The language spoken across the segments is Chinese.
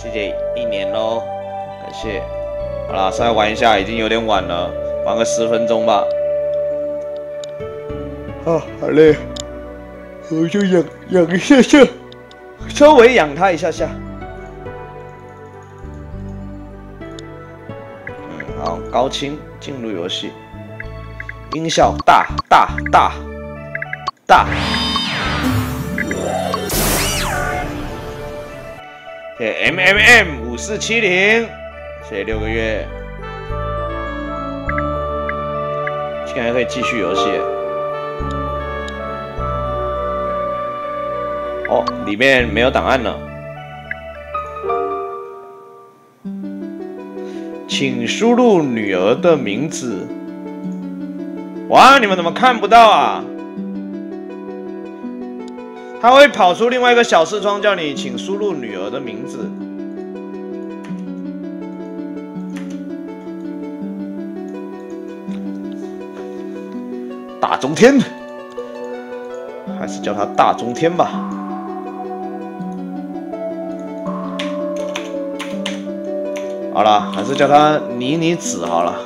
谢谢1年喽，感谢。好啦，稍微玩一下，已经有点晚了，玩个10分钟吧。啊，好累，我就养一下下，稍微养它一下下。好，高清进入游戏，音效大。谢谢 MMM5470，谢谢6个月，竟然可以继续游戏。哦，里面没有档案了，请输入女儿的名字。哇，你们怎么看不到啊？它会跑出另外一个小视窗，叫你请输入女儿的名字。大中天，还是叫他大中天吧。好了，还是叫他妮子好了。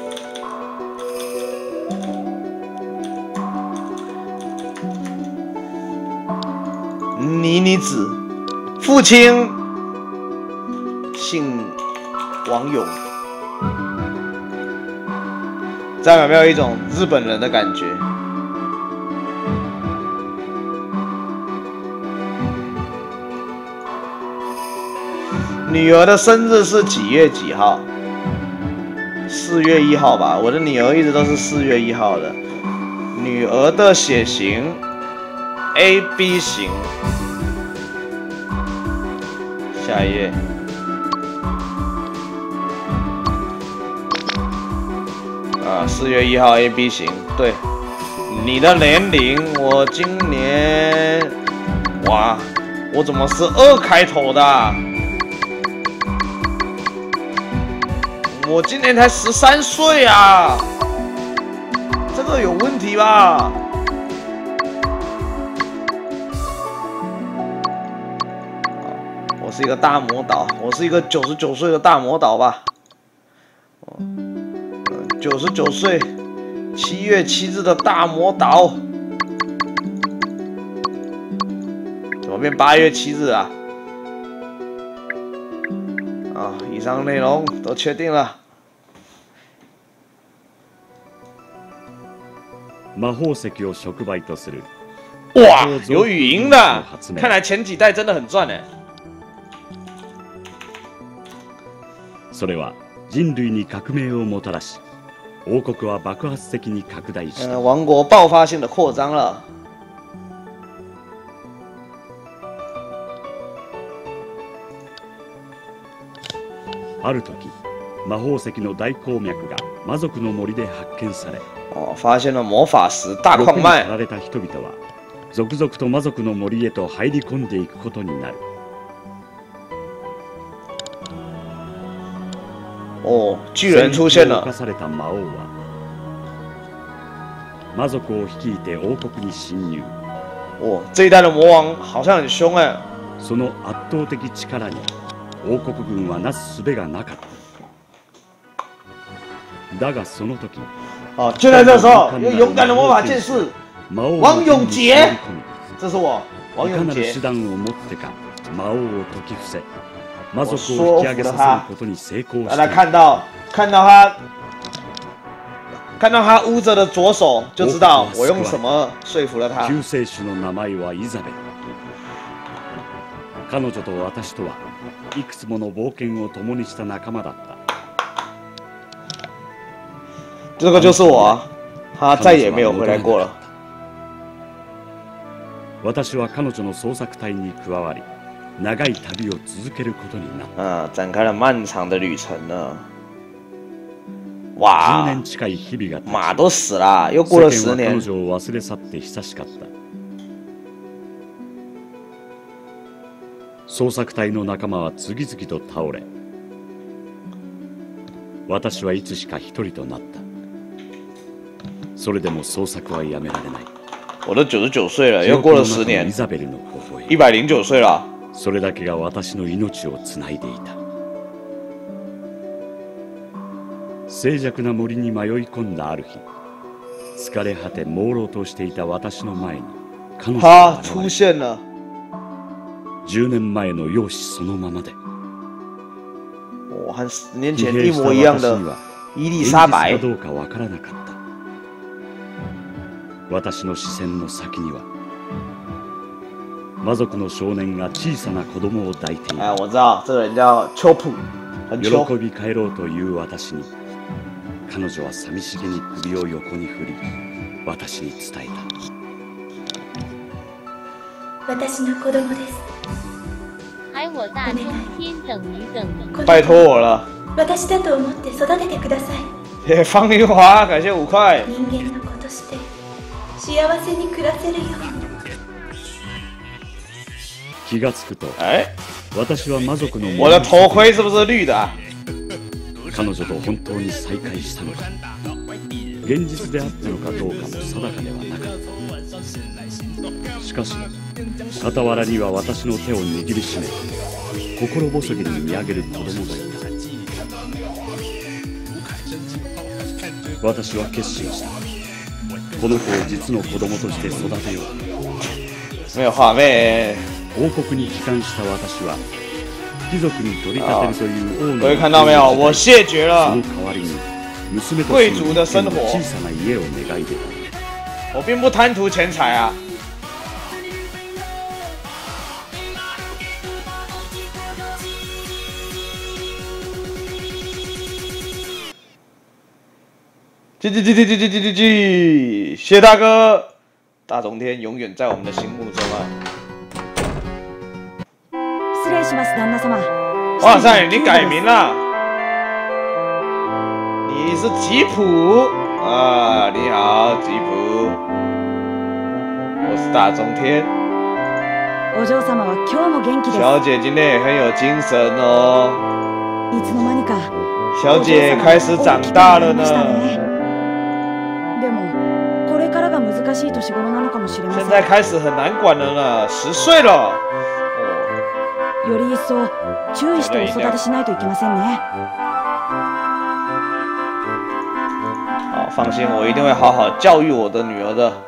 妮子，父亲姓王勇，这样有没有一种日本人的感觉？女儿的生日是几月几号？4月1号吧。我的女儿一直都是4月1号的。女儿的血型 AB 型。下一页。4月1号 AB 型，对。你的年龄，我今年，哇，我怎么是2开头的啊？我今年才13岁啊，这个有问题吧？我是一个大魔导，我是一个99岁的大魔导吧？99岁，7月7日的大魔导，怎么变8月7日啊？以上内容都确定了。哇，有语音的，看来前几代真的很赚哎。 それは人類に革命をもたらし、王国は爆発的に拡大した。 王国爆发性的扩张了。 ある時、魔法石の大鉱脈が魔族の森で発見され、 发现了魔法石大矿脉。 取られた人々は続々と魔族の森へと入り込んでいくことになる。 巨人出现了。 侵された魔王は魔族を率いて王国に侵入。 这一代的魔王好像很凶哎。 その圧倒的力に王国軍はなす術がなかった。だがその時、 就在这时候，有勇敢的魔法剑士王永杰，这是我王永杰。 手段を持ってか魔王を解き伏せ、魔族を引き上げさせることに成功した。 大家看到他捂着的左手，就知道我用什么说服了他。 救世主の名前はイザベル。彼女と私とはいくつもの冒険を共にした仲間だった。 这个就是我，他再也没有回来过了。 私は彼女の捜索隊に加わり、長い旅を続けることになった。 展开了漫长的旅程呢。哇，马都死了，又过了10年。 彼女を忘れ去って久しかった。捜索隊の仲間は次々と倒れ、私はいつしか一人となった。それでも捜索はやめられない。 我都99岁了，又过了10年，109岁了。 それだけが私の命をつないでいた。静寂な森に迷い込んだある日、疲れ果て朦朧としていた私の前に彼女が現れた。10年前の容姿そのままで。 和10年前一模一样的伊丽莎白。 現実かどうかわからなかった。私の視線の先には魔族の少年が小さな子供を抱いている。 我知道这个人叫秋普，很秋。 喜び帰ろうという私に、彼女は寂しげに首を横に振り、私に伝えた。 私の子供です。 还我大中天等于等于。 拜托我了。 私だと思って育ててください。方明华，感谢5块。 人間の子として幸せに暮らせるように。 気がつくと、私は魔族の。 我的头盔是不是绿的？ 彼女と本当に再会したのか、現実であったのかどうかも定かではなかった。しかし傍らには私の手を握りしめ、心細げに見上げる子供がいた。私は決心した。この子を実の子供として育てよう。 没有画面。 王国に帰還した私は貴族に取り立てるという王の。 各位看到没有？我谢绝了。 その代わりに娘と贵族的生活。 小さな家を願い出た。 我并不贪图钱财啊。谢大哥，大中天永远在我们的心目中啊。 失礼します旦那様。 哇塞，你改名了，你是吉普啊！你好，吉普，我是大中天。 お嬢様は今日も元気です。 小姐今天也很有精神哦。 いつの間にか。 小姐开始长大了呢。 でもこれからが難しい年頃なのかもしれません。 现在开始很难管了呢，10岁了。 より一層注意してお育てしないといけませんね。 好，放心，我一定会好好教育我的女儿的。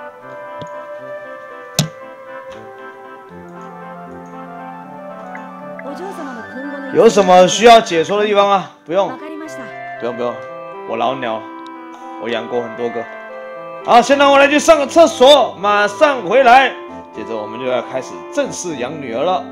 有什么需要解说的地方吗？不用，不用，我老鸟，我养过很多个。好，先让我来去上个厕所，马上回来。接着我们就要开始正式养女儿了。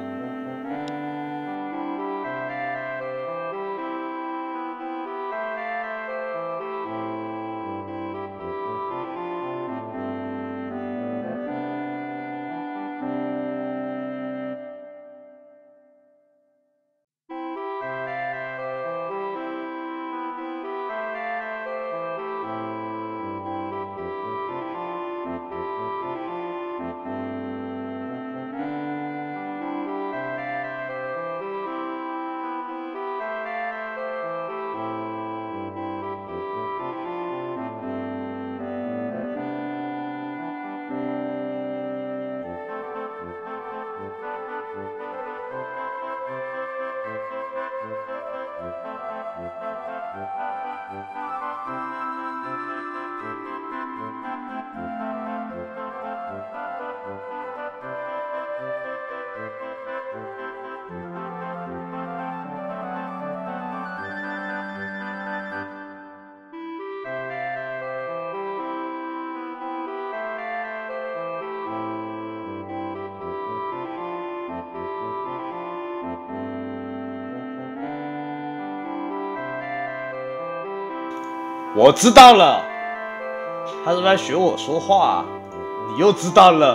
我知道了，他是不是在学我说话啊？你又知道了。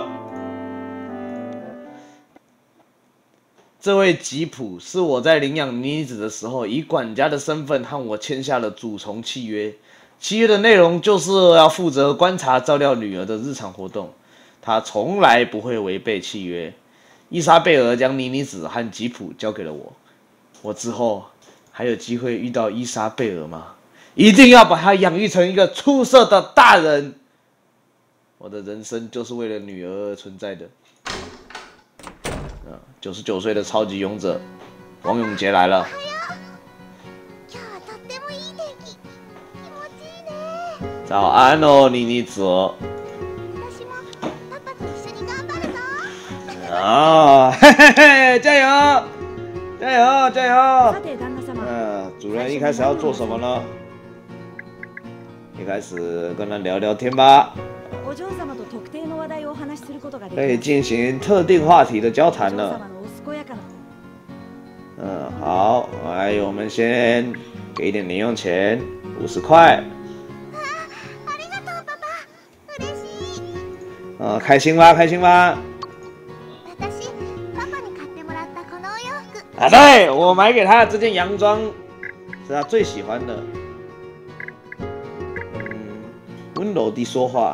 这位吉普是我在领养妮妮子的时候，以管家的身份和我签下了主从契约。契约的内容就是要负责观察照料女儿的日常活动，他从来不会违背契约。伊莎贝尔将妮妮子和吉普交给了我，我之后还有机会遇到伊莎贝尔吗？一定要把她养育成一个出色的大人。我的人生就是为了女儿而存在的。 99岁的超级勇者王永杰来了。早安哦，妮妮子。啊，嘿嘿嘿，加油，加油，加油！主人一开始要做什么呢？一开始跟他聊聊天吧。可以进行特定话题的交谈了。好，来，我们先给一点零用钱，50块。开心吧，开心吧。啊，对，我买给他的这件洋装是他最喜欢的。温柔地说话。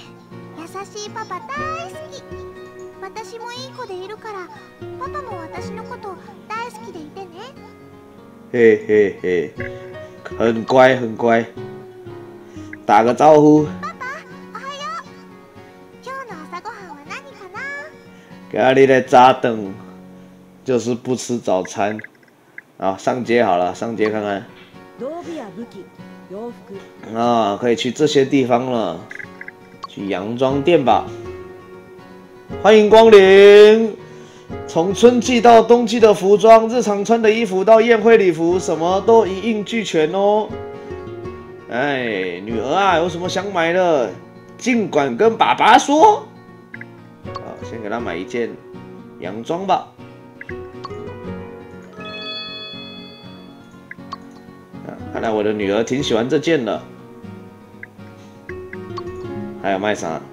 嘿嘿嘿，很乖很乖，打个招呼。今日的早顿就是不吃早餐。啊，上街好了，上街看看。啊，可以去这些地方了，去洋装店吧。欢迎光临。从春季到冬季的服装，日常穿的衣服到宴会礼服，什么都一应俱全哦。哎，女儿啊，有什么想买的，尽管跟爸爸说。好，先给她买一件洋装吧。看来我的女儿挺喜欢这件的。还有卖啥？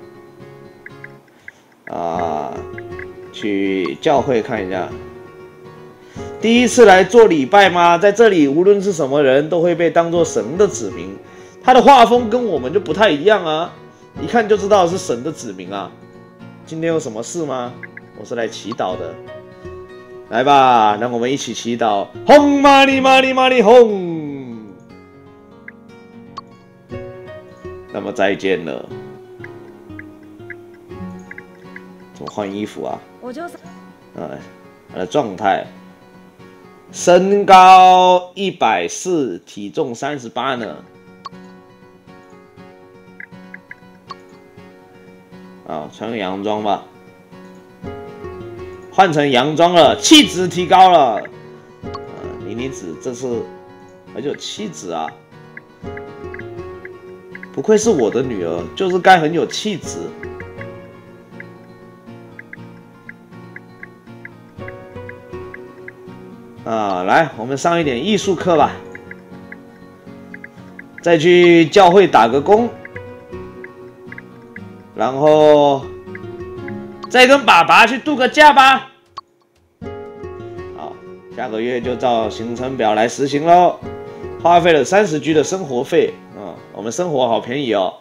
去教会看一下。第一次来做礼拜吗？在这里，无论是什么人都会被当作神的子民。他的画风跟我们就不太一样啊，一看就知道是神的子民啊。今天有什么事吗？我是来祈祷的。来吧，让我们一起祈祷。轰玛丽玛丽玛丽轰！那么再见了。怎么换衣服啊？他的状态，身高140，体重38呢。穿个洋装吧，换成洋装了，气质提高了。妮妮子这次很有气质啊，不愧是我的女儿，就是该很有气质。来，我们上一点艺术课吧，再去教会打个工，然后再跟爸爸去度个假吧。好，下个月就照行程表来实行咯。花费了30G 的生活费，我们生活好便宜哦。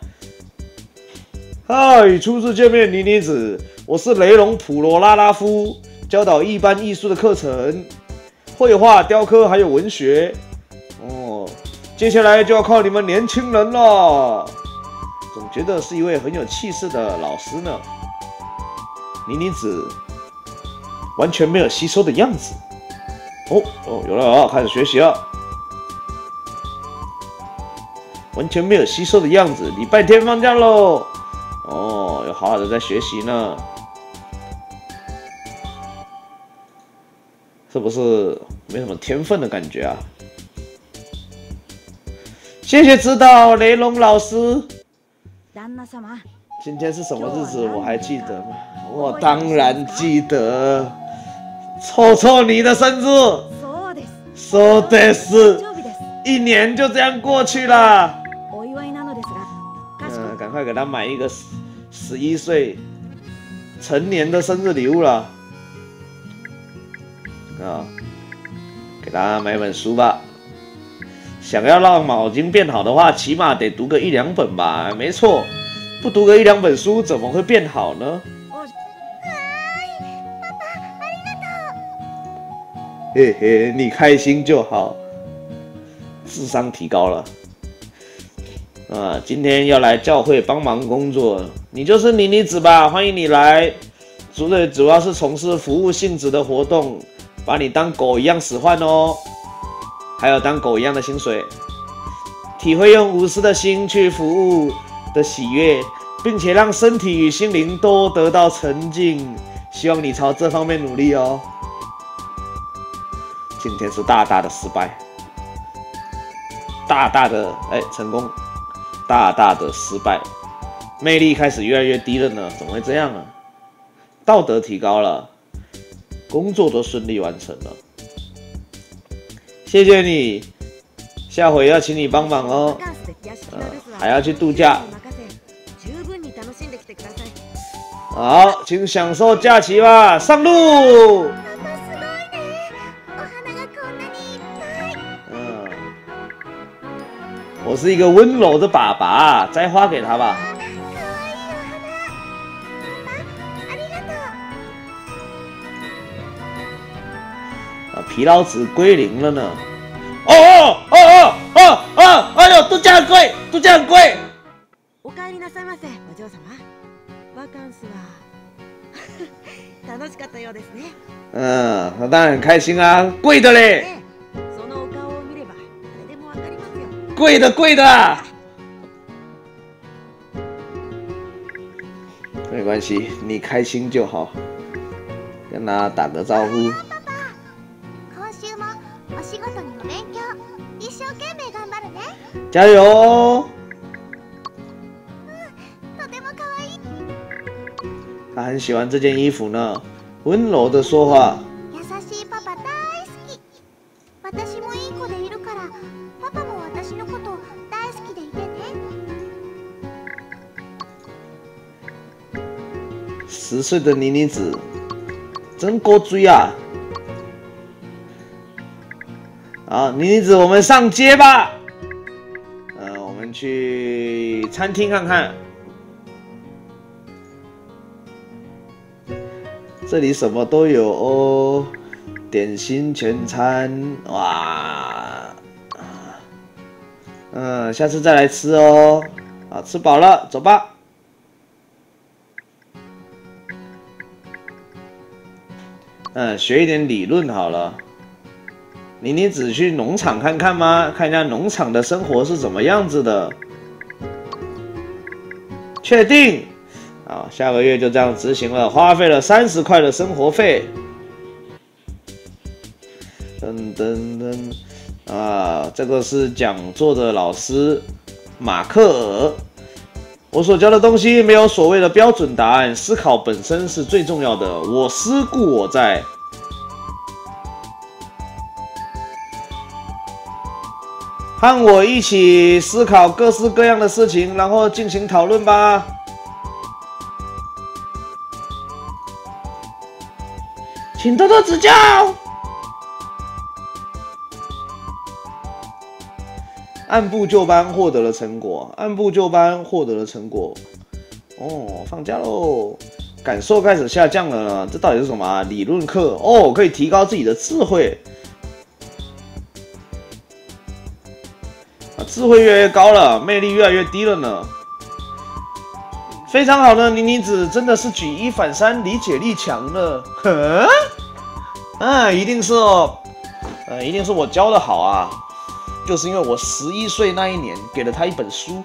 嗨，初次见面，妮妮子，我是雷龙普罗拉拉夫，教导一般艺术的课程。绘画、雕刻还有文学，接下来就要靠你们年轻人了。总觉得是一位很有气势的老师呢。妮妮子完全没有吸收的样子。有了，开始学习了。完全没有吸收的样子。礼拜天放假喽。有好好的在学习呢。是不是没什么天分的感觉啊？谢谢指导，雷龙老师。今天是什么日子？我还记得吗？我当然记得。臭臭你的生日。そうです。1年就这样过去了。赶快给他买一个11岁成年的生日礼物了。给他买本书吧。想要让脑筋变好的话，起码得读个1-2本吧。没错，不读个1-2本书，怎么会变好呢？嘿嘿，你开心就好。智商提高了。今天要来教会帮忙工作，你就是妮妮子吧？欢迎你来。 最主要是从事服务性质的活动，把你当狗一样使唤哦，还有当狗一样的薪水，体会用无私的心去服务的喜悦，并且让身体与心灵都得到沉静。希望你朝这方面努力哦。今天是大大的失败，大大的成功，大大的失败，魅力开始越来越低了呢？怎么会这样啊？道德提高了，工作都顺利完成了，谢谢你，下回要请你帮忙哦。还要去度假。好，请享受假期吧，上路。我是一个温柔的爸爸，摘花给他吧。疲劳值归零了呢。哎呦，度假很贵，度假很贵。 お帰りなさいませ、お嬢様。バカンスは楽しかったようですね。 他当然很开心啊，贵的嘞。 そのお顔を見れば誰でもわかりますよ。 贵的贵的啊。没关系，你开心就好。跟他打个招呼。加油哦！他很喜欢这件衣服呢，温柔的说话。10岁的妮妮子真够追啊！好，妮妮子，我们上街吧。我们去餐厅看看。这里什么都有哦，点心全餐，哇！下次再来吃哦。好，吃饱了，走吧。学一点理论好了。妮妮子去农场看看吗？看一下农场的生活是怎么样子的。确定。好，下个月就这样执行了，花费了30块的生活费。这个是讲座的老师马克尔。我所教的东西没有所谓的标准答案，思考本身是最重要的。我思故我在。和我一起思考各式各样的事情，然后进行讨论吧。请多多指教。按部就班获得了成果，按部就班获得了成果。哦，放假喽，感受开始下降了呢。这到底是什么啊？理论课哦，可以提高自己的智慧。智慧越来越高了，魅力越来越低了呢。非常好呢，妮妮子真的是举一反三，理解力强了。一定是哦，一定是我教的好啊。就是因为我11岁那一年给了他一本书。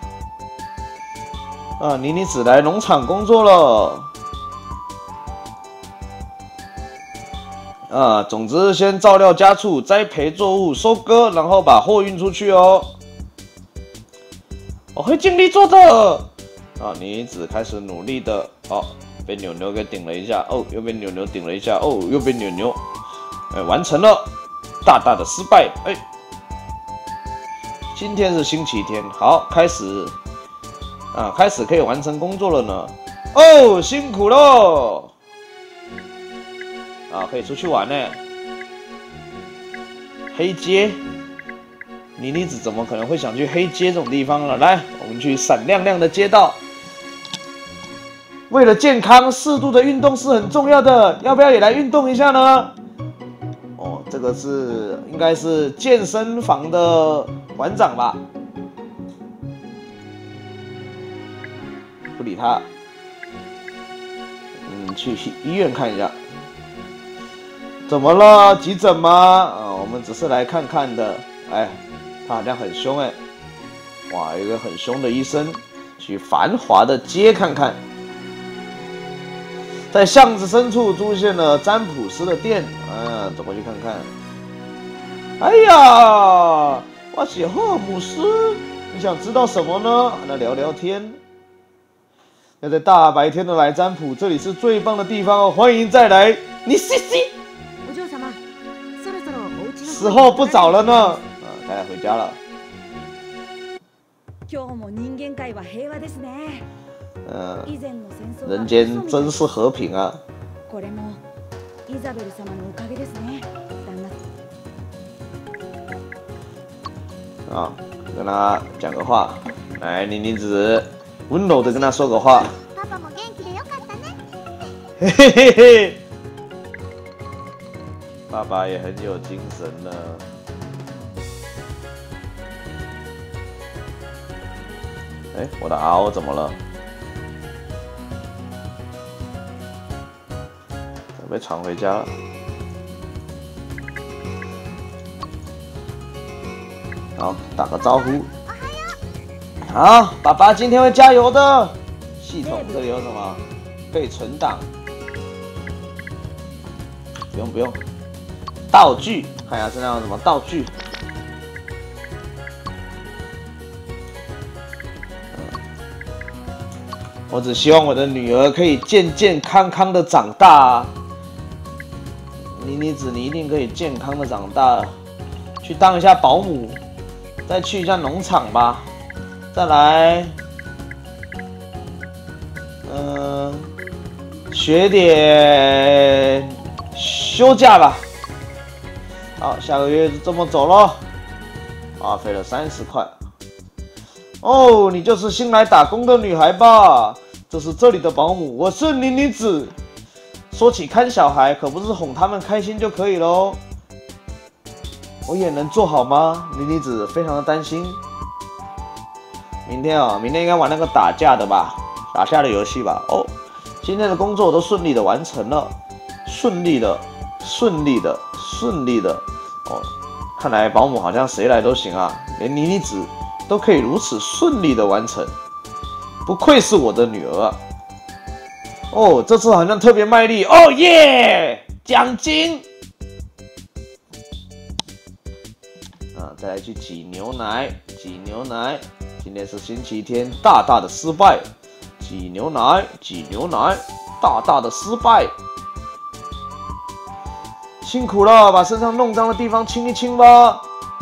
妮妮子来农场工作了。总之先照料家畜，栽培作物，收割，然后把货运出去哦。我会尽力做的。妮妮子开始努力的。被牛牛给顶了一下。又被牛牛顶了一下。又被牛牛。完成了，大大的失败。今天是星期天，好，开始。开始可以完成工作了呢。辛苦喽。可以出去玩呢。黑街。妮妮子怎么可能会想去黑街这种地方了？来，我们去闪亮亮的街道。为了健康，适度的运动是很重要的，要不要也来运动一下呢？这个应该是健身房的馆长吧？不理他。 们去医院看一下。怎么了？急诊吗？啊，我们只是来看看的。哎，他好像很凶哎。哇，有一个很凶的医生，去繁华的街看看。在巷子深处出现了占卜师的店，走过去看看。哎呀，我是赫姆斯，你想知道什么呢？那聊聊天。要在大白天的来占卜，这里是最棒的地方哦！欢迎再来，你西西。 お嬢様、そろそろお家の时候不早了呢，该回家了。 今日も人間界は平和ですね。以前の戦争は人间真是和平啊！ これもイザベル様のおかげですね、旦那。 啊，跟他讲个话，来，妮妮子，温柔的跟他说个话。 パパも元気でよかったね。 嘿嘿嘿嘿，爸爸也很有精神呢。哎，我的嗷怎么了？被传回家了。好，打个招呼。好，爸爸今天会加油的。系统这里有什么？备存档。不用。道具，看一下身上有什么道具。我只希望我的女儿可以健健康康的长大啊！妮妮子，你一定可以健康的长大，去当一下保姆，再去一下农场吧。再来，学点休假吧。好，下个月就这么走咯，花费了30块。哦，你就是新来打工的女孩吧？这是这里的保姆，我是妮妮子。说起看小孩，可不是哄他们开心就可以咯。我也能做好吗？妮妮子非常的担心。明天应该玩那个打架的吧？打架的游戏吧。哦，今天的工作都顺利的完成了，顺利的。哦，看来保姆好像谁来都行啊，连妮妮子都可以如此顺利的完成，不愧是我的女儿啊！哦，这次好像特别卖力，哦耶！奖金！再来去挤牛奶。今天是星期天，大大的失败。挤牛奶，大大的失败。辛苦了，把身上弄脏的地方清一清吧。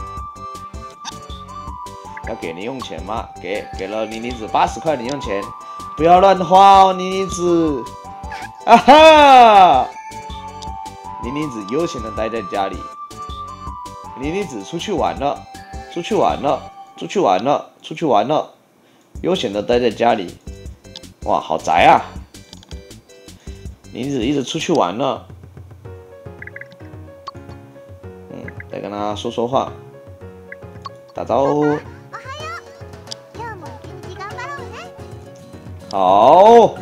要给零用钱吗？给了妮妮子80块零用钱，不要乱花哦，妮妮子。啊哈！妮妮子悠闲的待在家里。妮妮子出去玩了，悠闲的待在家里。哇，好宅啊！妮妮子一直出去玩了。再跟他说说话，打招呼。好，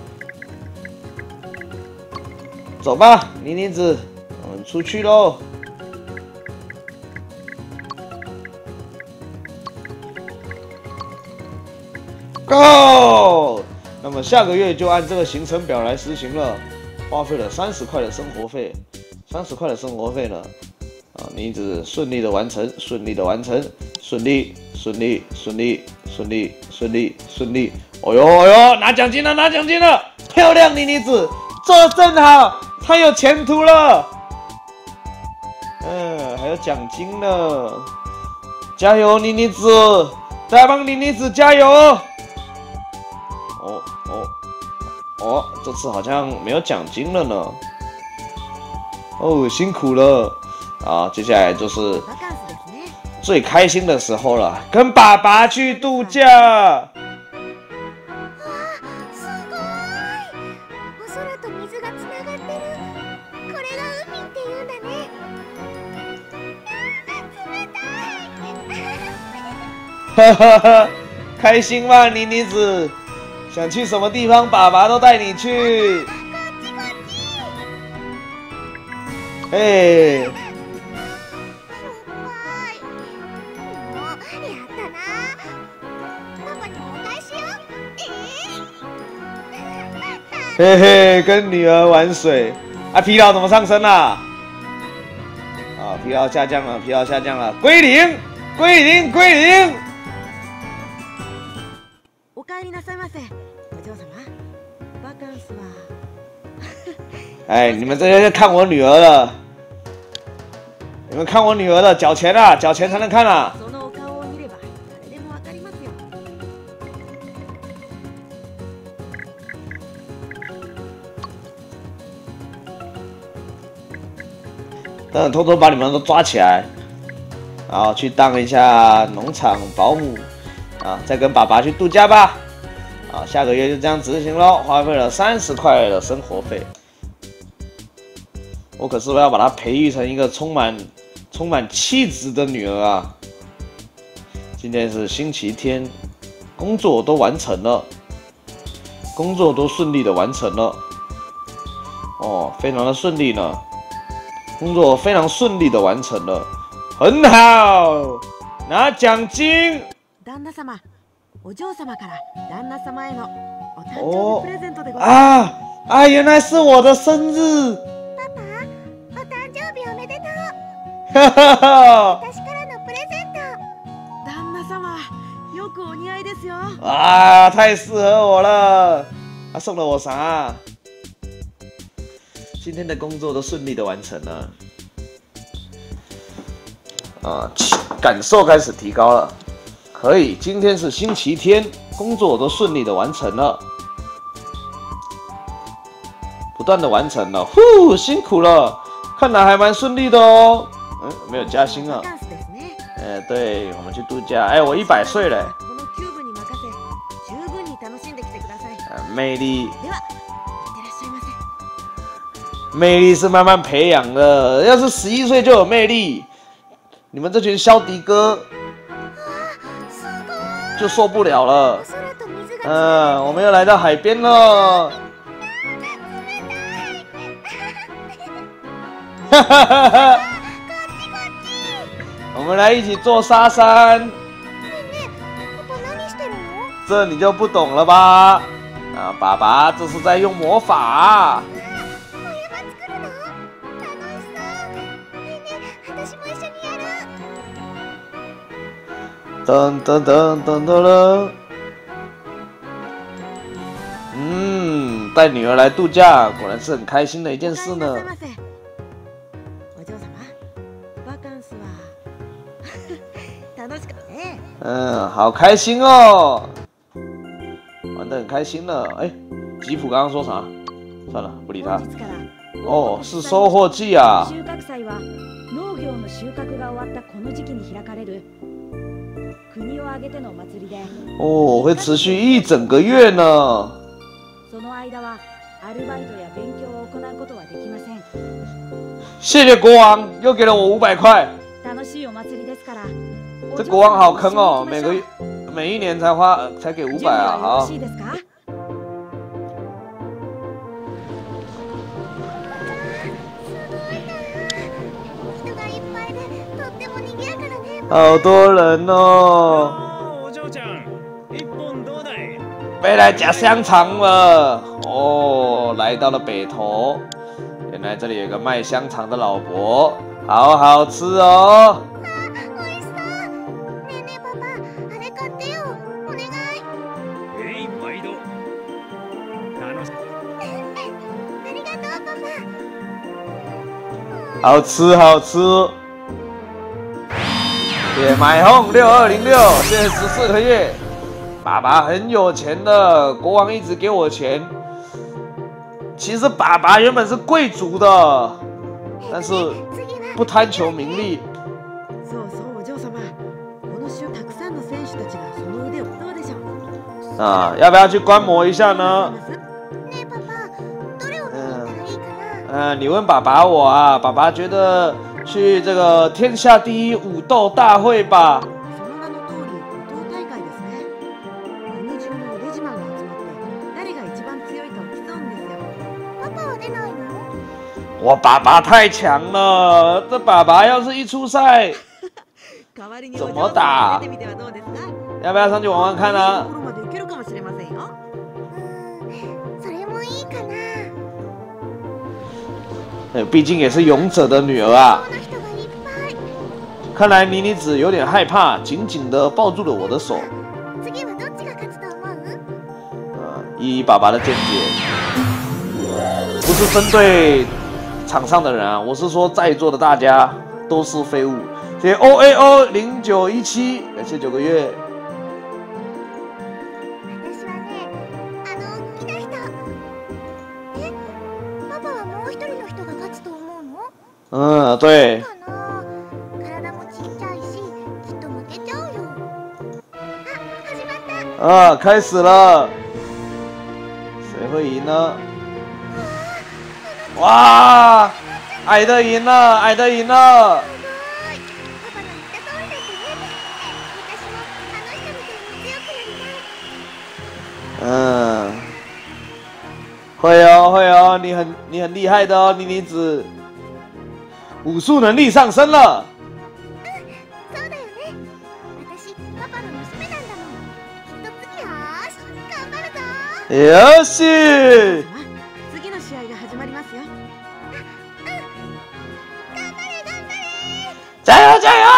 走吧，妮妮子，我们出去喽。Go！ 那么下个月就按这个行程表来实行了，花费了30块的生活费呢。妮妮子顺利的完成，顺利。哦呦，拿奖金了！漂亮，妮妮子，做得真好，太有前途了。还有奖金呢，加油，妮妮子，再帮妮妮子加油。哦，这次好像没有奖金了呢。哦，辛苦了。啊，接下来就是最开心的时候了，跟爸爸去度假。 すごい！お空と水がつながってる。これが海っていうんだね。冷たい。 哈哈哈，开心吗，妮妮子？想去什么地方，爸爸都带你去。 哎， しょっぱい。もうやったな。パパにもお返しよ。 嘿嘿，跟女儿玩水。啊，疲劳怎么上升啦？啊，疲劳下降了，疲劳下降了，归零，归零，归零。 お帰りなさいませお嬢様バカンスは哎，你们这些看我女儿了，你们看我女儿的，缴钱啊，缴钱才能看啊。 そのお顔を見れば誰でもわかりますよ等偷偷把你们都抓起来，然后去当一下农场保姆，啊，再跟爸爸去度假吧。啊，下个月就这样执行咯，花费了30块的生活费。我可是要把她培育成一个充满气质的女儿啊！今天是星期天，工作都完成了，工作都顺利的完成了，哦，非常的顺利呢，工作非常顺利的完成了，很好，拿奖金。 旦那様お嬢様から旦那様へのお誕生日プレゼントでございます啊，原来是我的生日。 パパ、お誕生日おめでとう。 哈哈哈！ 私からのプレゼント。 旦那様よくお似合いですよ啊，太适合我了！他送了我啥？今天的工作都顺利的完成了，啊，感受开始提高了。可以，今天是星期天，工作都顺利的完成了，不断的完成了，呼，辛苦了，看来还蛮顺利的哦。嗯，没有加薪啊。 バカンスですね对，我们去度假。哎，我100岁嘞。 このキューブに任せ十分に楽しんできてください魅力， ではいってらっしゃいませ魅力是慢慢培养的。要是11岁就有魅力，你们这群肖迪哥就受不了了。我们又来到海边了。哈哈哈哈！我们来一起做沙山。这你就不懂了吧？啊，爸爸这是在用魔法。噔噔噔噔噔噔。带女儿来度假，果然是很开心的一件事呢。 お嬢様バカンスは楽しかったね好开心哦，玩得很开心了。哎，吉普刚刚说啥？算了，不理他。哦，是收获季啊。 収穫祭は農業の収穫が終わったこの時期に開かれる国を挙げてのお祭りで。 哦，会持续1整个月呢。 その間はアルバイトや勉強を行うことはできません。 谢谢国王，又给了我500块。 楽しいお祭りですから。 这国王好坑哦，每一年才给500啊，好。好多人哦。被来夹香肠了哦，来到了北投，原来这里有一个卖香肠的老伯，好好吃哦。好吃好吃。野买红6206，现在14个月。爸爸很有钱的，国王一直给我钱。其实爸爸原本是贵族的，但是不贪求名利。 そうそうお嬢様、この週たくさんの選手たちがその腕をどうでしょう？ 啊，要不要去观摩一下呢？你问爸爸我啊，爸爸觉得去这个天下第一武斗大会吧。 その名の通り武闘大会ですね。国中の腕自慢が集まって誰が一番強いかを競うんですよ。 パパは出ないの？ 哇，爸爸太强了！这爸爸要是一出赛，怎么打？要不要上去玩玩看啊？毕竟也是勇者的女儿啊。看来妮妮子有点害怕，紧紧地抱住了我的手。依爸爸的见解，不是针对场上的人啊，我是说在座的大家都是废物。谢谢 OAO0917，感谢9个月。嗯，对。啊，开始了，谁会赢呢？哇，矮的赢了，矮的赢了。嗯，会哦，会哦，你很厉害的哦，妮妮子，武术能力上升了。よし。 次の試合が始まりますよ。 加油加油！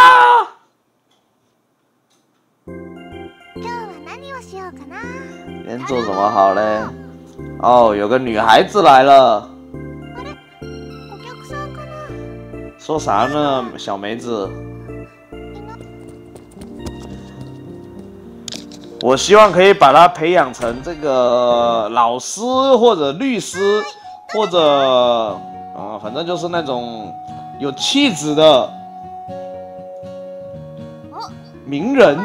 今日は何をしようかな？ 今天做什么好嘞？哦，有个女孩子来了。 お客さんかな？ 说啥呢，小梅子？我希望可以把她培养成这个老师或者律师，或者反正就是那种有气质的名人。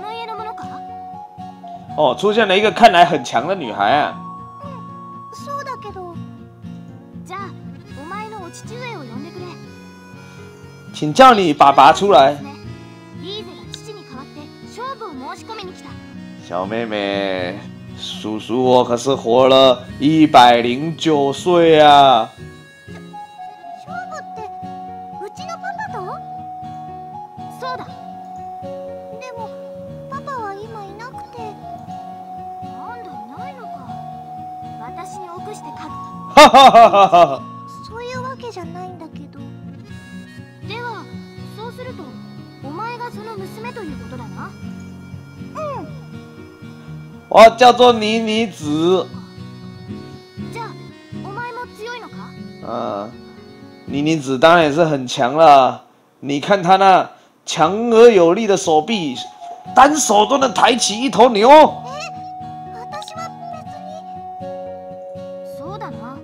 哦，出现了一个看来很强的女孩啊。 そうだけど、じゃあお前のお父上を呼んでくれ。 请叫你爸爸出来。 リーゼが父に代わって勝負を申し込みに来た。 小妹妹，叔叔我可是活了109岁啊！ 勝負ってうちのパパと？そうだ。でもパパは今いなくて。なんだいないのか。私に臆してか。 哈哈哈哈哈！ そういうわけじゃないんだけど。ではそうするとお前がその娘ということだな。うん。 我叫做妮妮子。 じゃあお前も強いのか？ 妮妮子当然也是很强了。你看她那强而有力的手臂，单手都能抬起一头牛。 私は別に。そうだな。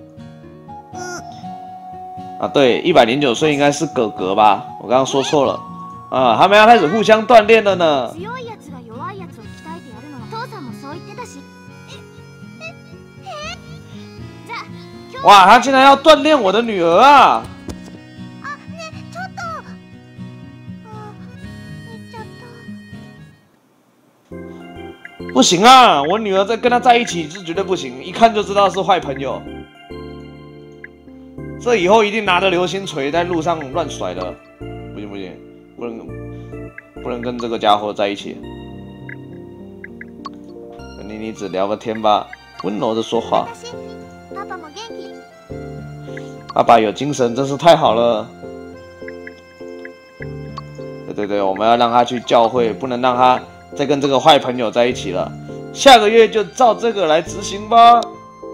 对，109岁应该是哥哥吧？我刚刚说错了。他们要开始互相锻炼了呢。 強いやつが弱いやつを鍛えてやるのは父さんもそう言ってたし。じゃあ今日。 哇，他竟然要锻炼我的女儿啊！ ね、ちょっと。言っちゃった。 不行啊，我女儿在跟他在一起是绝对不行，一看就知道是坏朋友。这以后一定拿着流星锤在路上乱甩的，不行不行，不能跟这个家伙在一起。跟妮妮子聊个天吧，温柔的说话。 パパも元気？ 爸爸有精神，真是太好了。对，我们要让他去教会，不能让他再跟这个坏朋友在一起了。下个月就照这个来执行吧。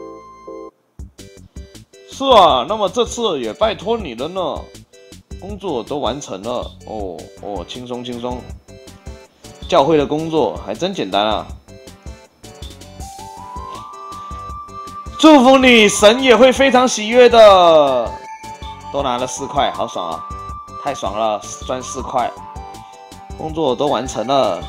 是啊，那么这次也拜托你了呢。工作都完成了，轻松轻松。教会的工作还真简单啊。祝福你，神也会非常喜悦的。都拿了4块，好爽啊！太爽了，赚4块。工作都完成了，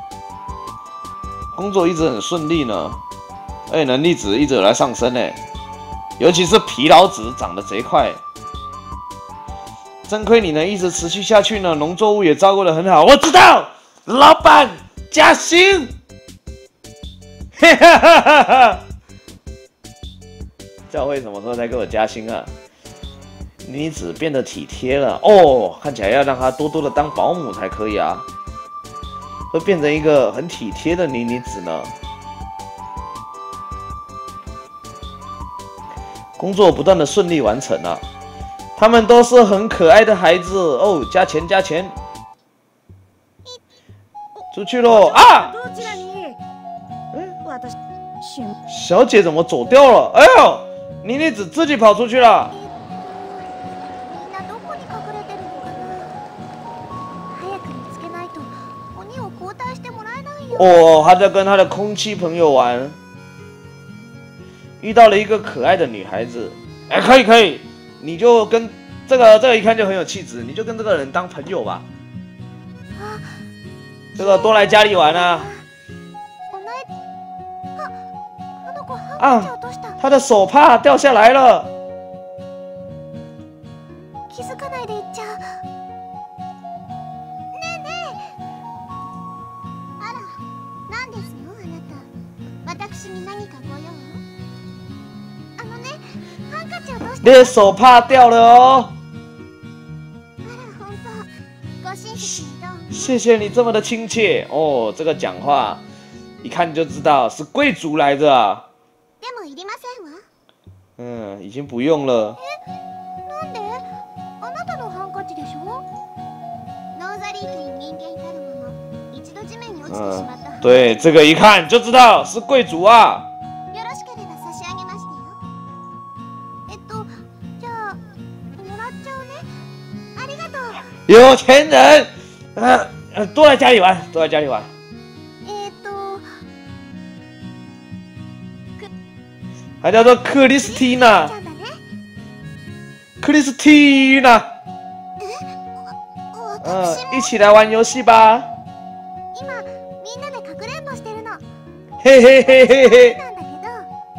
工作一直很顺利呢。能力值一直有来上升呢，尤其是疲劳值涨得贼快。真亏你能一直持续下去呢，农作物也照顾得很好。我知道，老板加薪。哈哈哈哈哈！教会什么时候才给我加薪啊？ 妮妮子变得体贴了哦，看起来要让她多多的当保姆才可以啊，会变成一个很体贴的妮妮子呢。工作不断的顺利完成啊，他们都是很可爱的孩子哦，加钱加钱，出去喽啊！小姐怎么走掉了？哎呦，妮妮子自己跑出去了。 みんなどこに隠れてるのかな。早く見つけないと鬼を交代してもらえないよ。 哦，他在跟他的空气朋友玩，遇到了一个可爱的女孩子。哎，可以可以，你就跟这个一看就很有气质，你就跟这个人当朋友吧。这个多来家里玩啊。啊，他的手帕掉下来了。 気づかないで行っちゃう。ねえねえ。あら、なんですのあなた。私に何かご用？あのね、ハンカチをどうした？ 你的手帕掉了哦。 あら、本当。ご親切にどうも。 谢谢你这么的亲切哦，这个讲话一看就知道是贵族来的啊。 でもいりませんわ。 嗯，已经不用了。 なんで？あなたのハンカチでしょ？ノーザリー家に人間たるもの、一度地面に落ちてしまった。 对，这个一看就知道是贵族啊。 よろしければ差し上げましたよ。じゃあもらっちゃうね。ありがとう。 有钱人，多来家里玩，多来家里玩。还叫做克里斯蒂娜，克里斯蒂娜，一起来玩游戏吧。 今みんなでかくれんぼしてるの。 嘿嘿嘿嘿嘿。 なんだけど、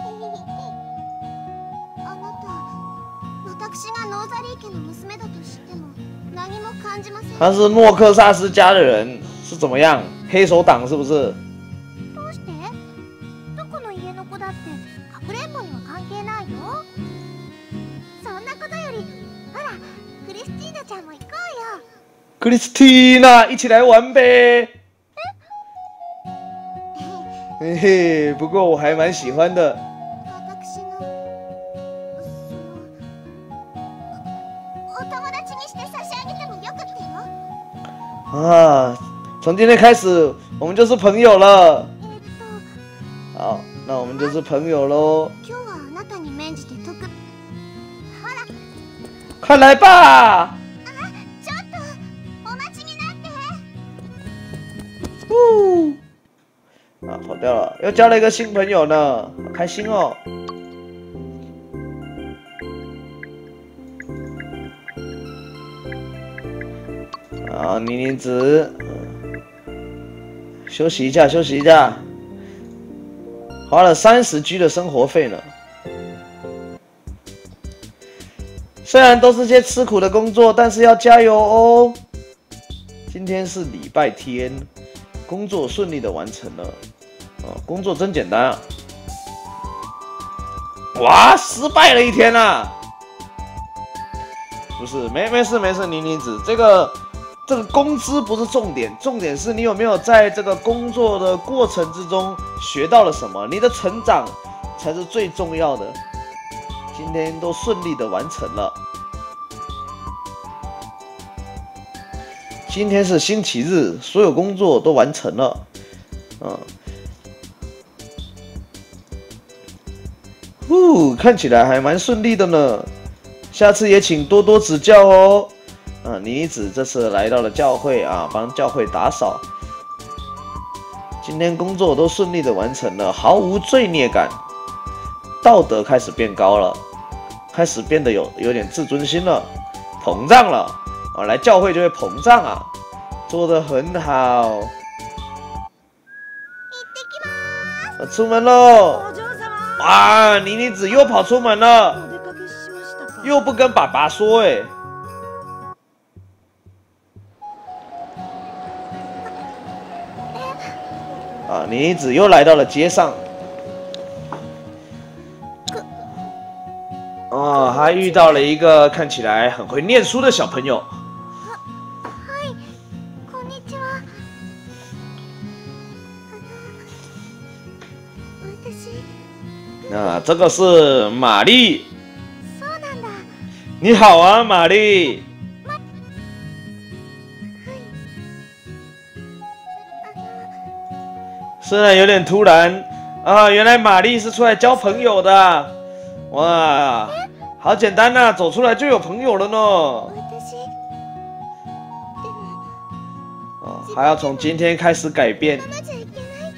あなた、私がノーザリー家の娘だと知っても何も感じません。 他是诺克萨斯家的人，是怎么样？黑手党是不是？ どうして？どこの家の子だってかくれんぼには関係ないよ。そんなことより、ほら、クリスティーナちゃんも行こうよ。 克里斯蒂娜，一起来玩呗。嘿嘿，不过我还蛮喜欢的。 私のお友達にして差し上げてもよくってよ。 啊，从今天开始我们就是朋友了。好，那我们就是朋友喽。 今日はあなたに免じて特。ほら。 快来吧！ ちょっとお待ちになって。 啊，跑掉了，又交了一个新朋友呢，好开心哦。啊，妮妮子，休息一下，休息一下。花了30G 的生活费呢。虽然都是些吃苦的工作，但是要加油哦。今天是礼拜天，工作顺利的完成了。哦，工作真简单啊！哇，失败了一天啊！不是，没事没事，妮妮子，这个工资不是重点，重点是你有没有在这个工作的过程之中学到了什么，你的成长才是最重要的。今天都顺利的完成了。今天是星期日，所有工作都完成了。看起来还蛮顺利的呢。下次也请多多指教哦。妮妮子这次来到了教会啊，帮教会打扫。今天工作都顺利的完成了，毫无罪孽感，道德开始变高了，开始变得有点自尊心了，膨胀了啊！来教会就会膨胀啊，做得很好。我出门喽！哇，妮妮子又跑出门了，又不跟爸爸说哎。啊，妮妮子又来到了街上。哦， 还遇到了一个看起来很会念书的小朋友。 はいこんにちは。私这个是玛丽。 そうなんだ。 你好啊，玛丽。虽然有点突然啊，原来玛丽是出来交朋友的。哇，好简单呐，走出来就有朋友了呢。 私でも还要从今天开始改变， まじゃいけないって。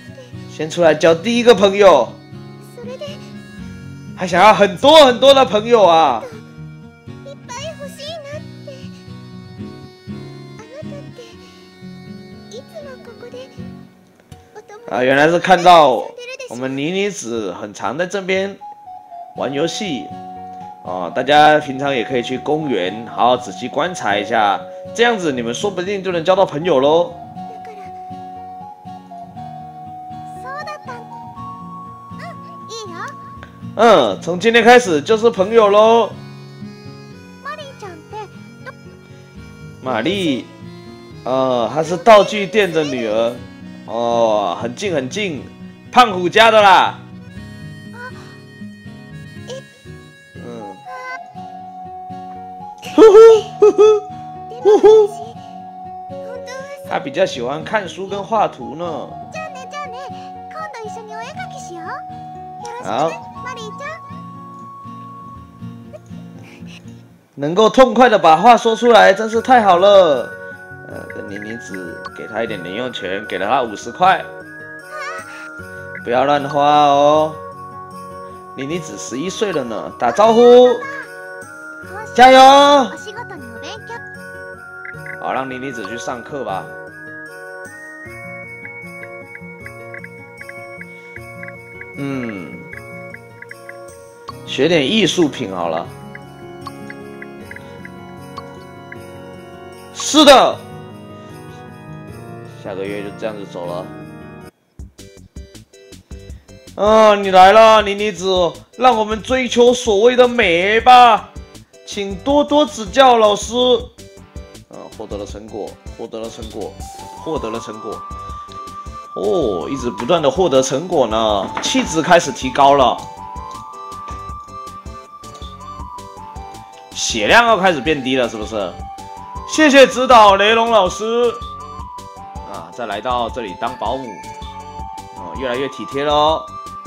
先出来交第一个朋友， それで还想要很多很多的朋友啊。 いっぱい欲しいなって。あなたっていつもここでお友達原来是看到我们妮妮子很常在这边玩游戏大家平常也可以去公园好好仔细观察一下，这样子你们说不定就能交到朋友喽。 だからそうだった。いいよ。 从今天开始就是朋友喽。 マリーちゃんって玛丽，她是道具店的女儿，很近很近，胖虎家的啦。 でも私本当は他比较喜欢看书跟画图呢。 じゃあね今度一緒にお絵描きしよう。よろしく好ねマリーちゃん。 能够痛快的把话说出来，真是太好了。跟妮妮子给他一点零用钱，给了他50块，不要乱花哦。妮妮子11岁了呢，打招呼， 今週加油！ お仕事にお勉強。 好，让妮妮子去上课吧。学点艺术品好了。是的，下个月就这样子走了。你来了，妮妮子，让我们追求所谓的美吧，请多多指教，老师。获得了成果，获得了成果，获得了成果。一直不断的获得成果呢，气质开始提高了，血量要开始变低了，是不是？谢谢指导，雷龙老师。再来到这里当保姆，越来越体贴了哦。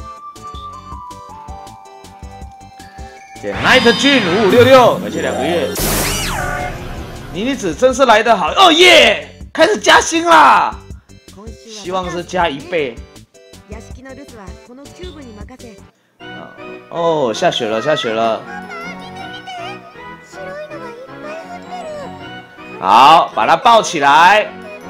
点 Night Jun 5566，而且2个月。妮妮子真是来得好，耶！开始加薪啦，希望是加1倍。下雪了，下雪了。好，把它抱起来。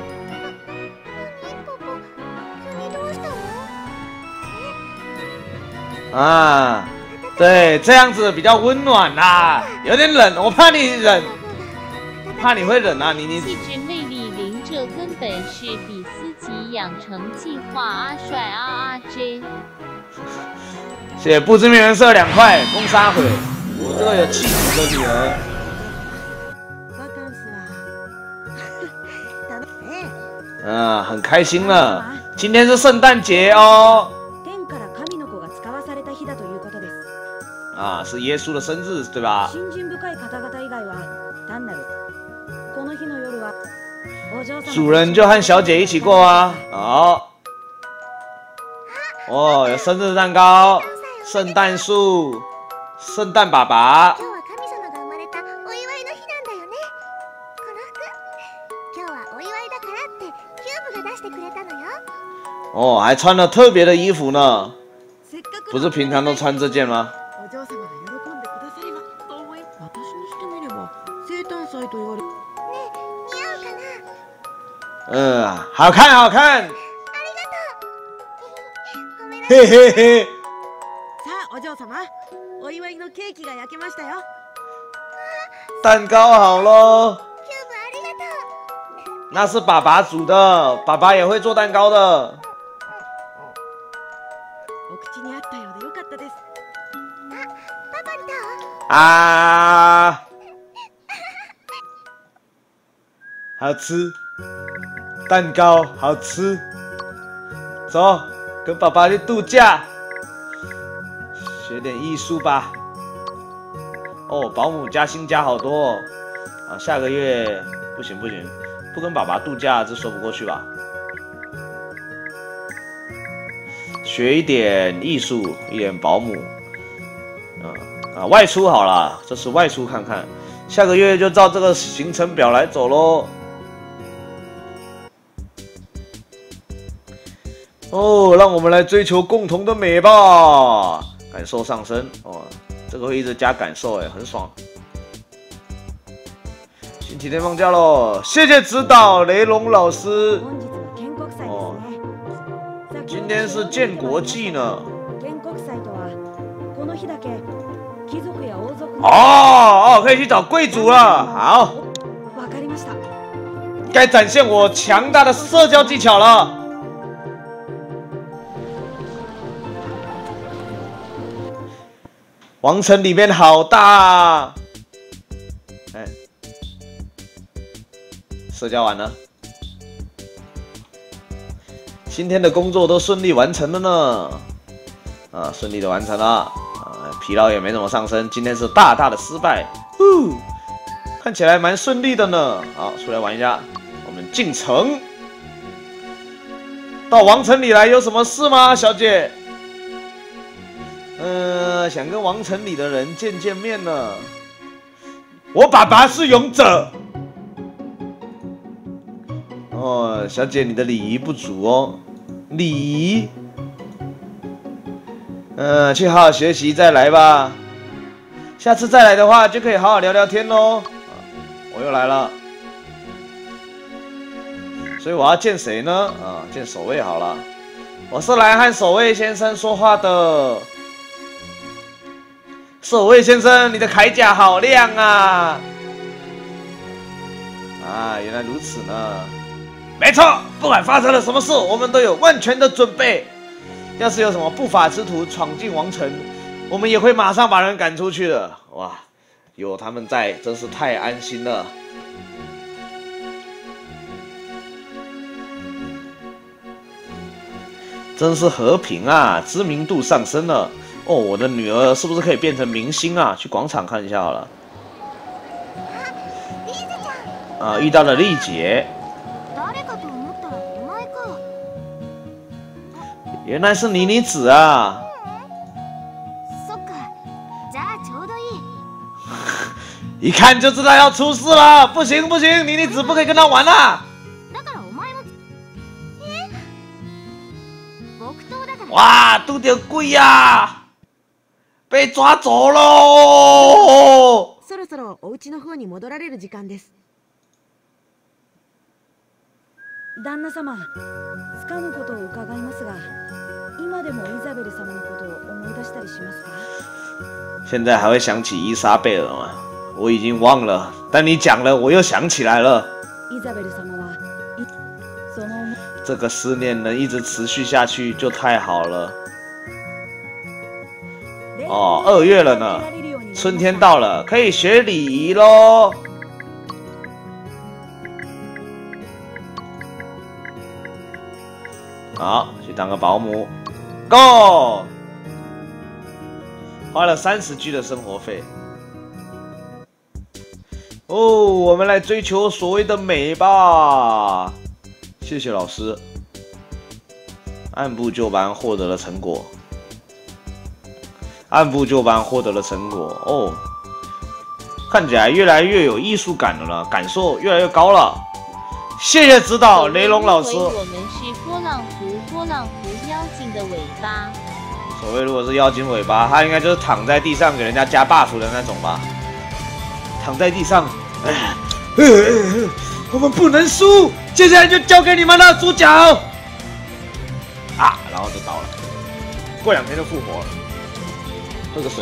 对，这样子比较温暖啦，有点冷，我怕你冷。怕你会冷啊，妮妮子。 气质魅力零，这根本是比斯吉养成计划帅J。 谢谢不知名人设2块，攻杀回。我这个有气质的女儿。很开心了。今天是圣诞节哦。是耶稣的生日，对吧？主人就和小姐一起过啊。有生日蛋糕、圣诞树、圣诞爸爸。 今日は神様が生まれたお祝いの日なんだよね。この服、今日はお祝いだからってキューブが出してくれたのよ。 还穿了特别的衣服呢。不是平常都穿这件吗？好看好看。嘿嘿嘿。 さあお嬢様、お祝いのケーキが焼けましたよ。 蛋糕好了。那是爸爸煮的，爸爸也会做蛋糕的。 お口に合ったようでよかったです。 啊，好吃，蛋糕好吃，走，跟爸爸去度假，学点艺术吧。哦，保姆加薪加好多哦，啊，下个月不行，不跟爸爸度假这说不过去吧？学一点艺术，一点保姆，外出好了，这次外出看看，下个月就照这个行程表来走咯。哦，让我们来追求共同的美吧，感受上升哦，这个会一直加感受哎，很爽。星期天放假喽，谢谢指导，雷龙老师。哦，今天是建国祭呢。哦，可以去找贵族了。好，该展现我强大的社交技巧了。王城里面好大啊！哎，社交完了，今天的工作都顺利完成了呢。啊，顺利的完成了。疲劳也没怎么上升，今天是大大的失败，看起来蛮顺利的呢。好，出来玩一下，我们进城。到王城里来有什么事吗，小姐？想跟王城里的人见面呢。我爸爸是勇者。哦，小姐，你的礼仪不足哦。礼仪？去好好学习再来吧。下次再来的话，就可以好好聊聊天喽。我又来了，所以我要见谁呢？见守卫好了。我是来和守卫先生说话的。守卫先生，你的铠甲好亮啊！啊，原来如此呢。没错，不管发生了什么事，我们都有万全的准备。要是有什么不法之徒闯进王城，我们也会马上把人赶出去的。哇，有他们在，真是太安心了。真是和平啊，知名度上升了。哦，我的女儿是不是可以变成明星啊？去广场看一下好了。啊，遇到了丽姐。原来是妮妮子啊！一看就知道要出事了，不行，妮妮子不可以跟他玩啦！哇，拄到鬼呀！被抓走喽！ そろそろお家の方に戻られる時間です。旦那様、つかぬことを伺いますが、今でもイザベル様のことを思い出したりしますか？ 现在还会想起伊莎贝尔吗？我已经忘了，但你讲了，我又想起来了。 イザベル様は、その这个思念能一直持续下去就太好了。哦，2月了呢，春天到了，可以学礼仪喽。好，去当个保姆 ，Go！ 花了30G 的生活费。哦，我们来追求所谓的美吧。谢谢老师。按部就班获得了成果。哦，看起来越来越有艺术感了呢，感受越来越高了。谢谢指导，雷龙老师。 我们是波浪符妖精的尾巴。 所谓如果是妖精尾巴，它应该就是躺在地上给人家加 buff 的那种吧？躺在地上，我们不能输，接下来就交给你们了，主角。啊，然后就倒了，过2天就复活了。喝个水。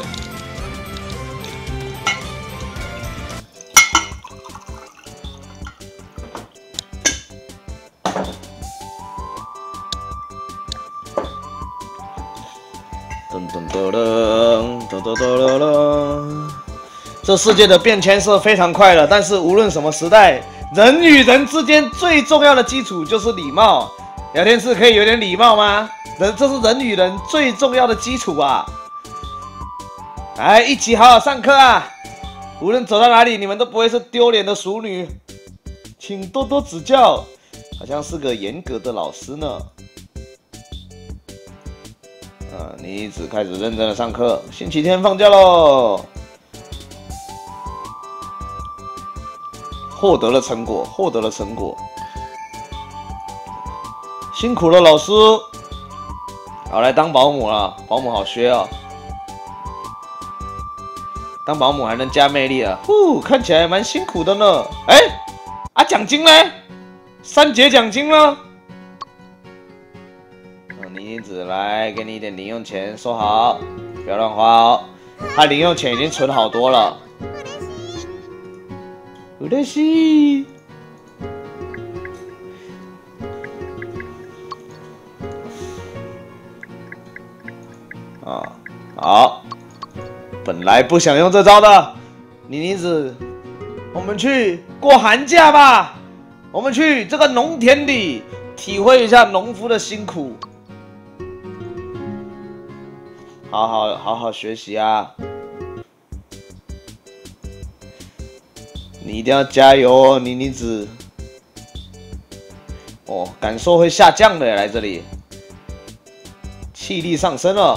噔噔噔噔噔噔噔噔。 这世界的变迁是非常快的，但是无论什么时代，人与人之间最重要的基础就是礼貌。聊天室可以有点礼貌吗？这是人与人最重要的基础啊！来，一起好好上课啊！无论走到哪里，你们都不会是丢脸的淑女，请多多指教。好像是个严格的老师呢。妮子开始认真的上课。星期天放假喽，获得了成果，获得了成果。辛苦了，老师。好，来当保姆了，保姆好学哦。当保姆还能加魅力啊！看起来蛮辛苦的呢。奖金呢？3节奖金呢？妮子来，给你一点零用钱，收好，不要乱花哦。他零用钱已经存好多了。嬉しい。好。本来不想用这招的，妮子，我们去过寒假吧。我们去这个农田里体会一下农夫的辛苦。好好学习啊！你一定要加油哦，妮子。感受会下降的，来这里，气力上升了。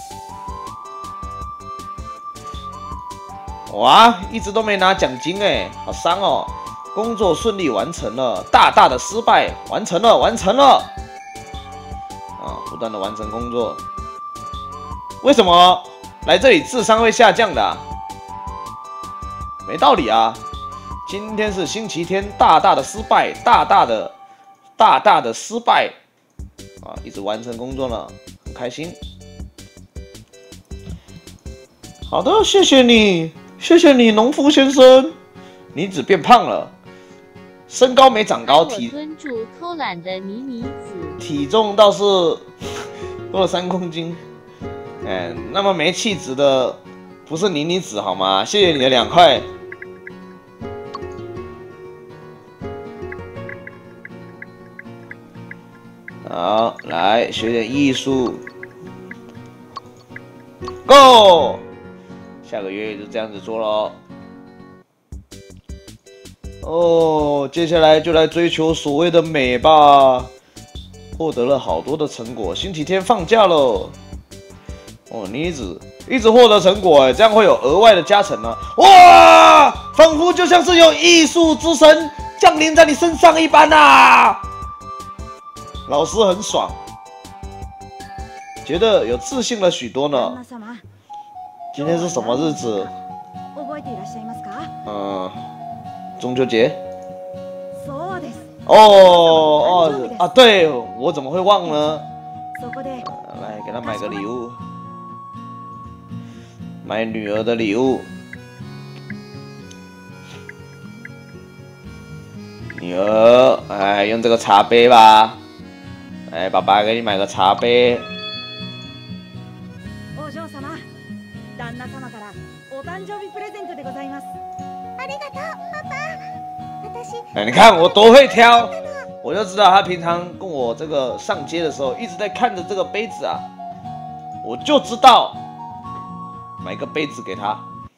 哇，一直都没拿奖金哎，好伤哦！工作顺利完成了，大大的失败完成了。不断的完成工作。为什么来这里智商会下降的啊？没道理啊！今天是星期天，大大的失败，大大的失败一直完成工作呢，很开心。好的，谢谢你，农夫先生。妮子变胖了，身高没长高， 蹲住偷懒的妮子， 体重倒是多了3公斤。那么没气质的不是妮子好吗？谢谢你的2块。好，来学点艺术。Go！ 下个月就这样子做咯。接下来就来追求所谓的美吧。获得了好多的成果，星期天放假喽。妮子一直获得成果，这样会有额外的加成呢。哇，仿佛就像是有艺术之神降临在你身上一般啊！老师很爽，觉得有自信了许多呢。今天是什么日子？中秋节。对，我怎么会忘呢？来给他买个礼物，买女儿的礼物。女儿，用这个茶杯吧。爸爸给你买个茶杯。 お嬢様、旦那様からお誕生日プレゼントでございます。 ありがとう、パパ。 你看我多会挑，我就知道他平常跟我这个上街的时候一直在看着这个杯子啊，我就知道买个杯子给他。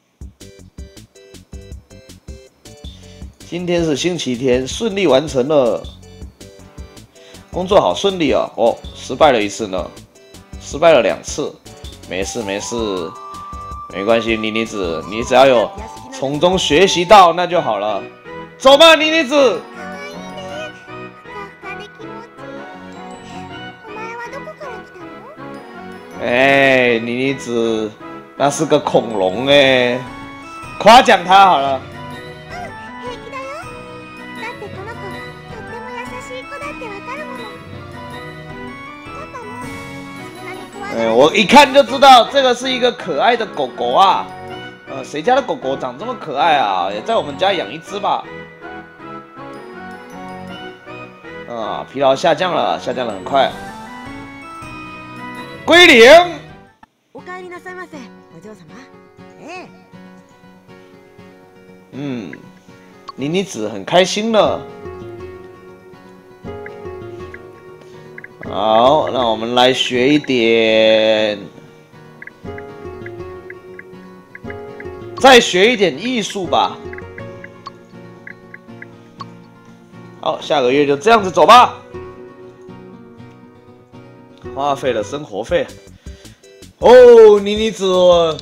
今天是星期天，顺利完成了。工作好顺利哦！失败了1次呢，失败了2次，没事，没关系，妮子，你只要有从中学习到那就好了。走吧，妮子。妮子，那是个恐龍哎，夸奖他好了。我一看就知道这个是一个可爱的狗狗啊。谁家的狗狗长这么可爱啊？也在我们家养一只吧。疲劳下降了很快。归零。 お帰りなさいませ、お嬢様。 妮妮子很开心了。好，那我们来学一点，再学一点艺术吧。好，下个月就这样子走吧。花费了生活费。哦，妮妮子，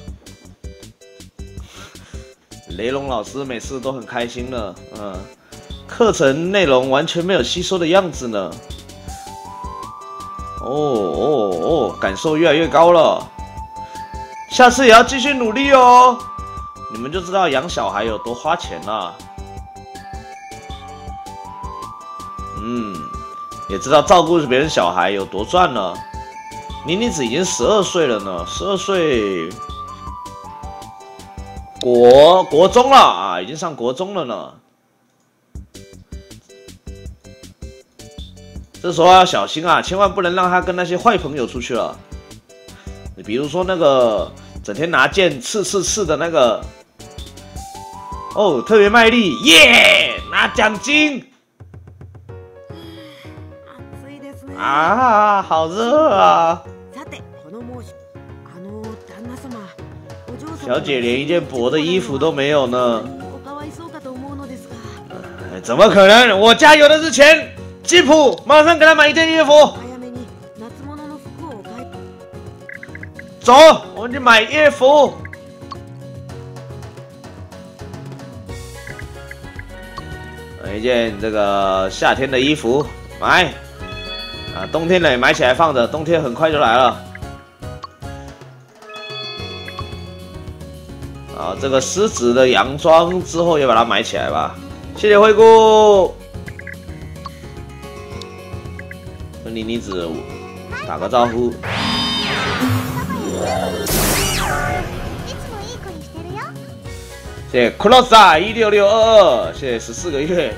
雷龙老师每次都很开心呢。课程内容完全没有吸收的样子呢。感受越来越高了。下次也要继续努力哦。你们就知道养小孩有多花钱了。也知道照顾别人小孩有多赚了。妮妮子已经12岁了呢，12岁，国中了啊，已经上国中了呢。这时候要小心啊，千万不能让他跟那些坏朋友出去了。你比如说那个整天拿剑刺的那个，特别卖力，耶，拿奖金。啊，好热啊！小姐连一件薄的衣服都没有呢。怎么可能？我家有的是钱。吉普，马上给他买一件衣服。走，我们去买衣服。买一件这个夏天的衣服，买。冬天呢买起来放着，冬天很快就来了。这个狮子的洋装之后也把它买起来吧。谢谢惠顾。跟妮妮子打个招呼。谢谢 Closa16622，谢谢14个月。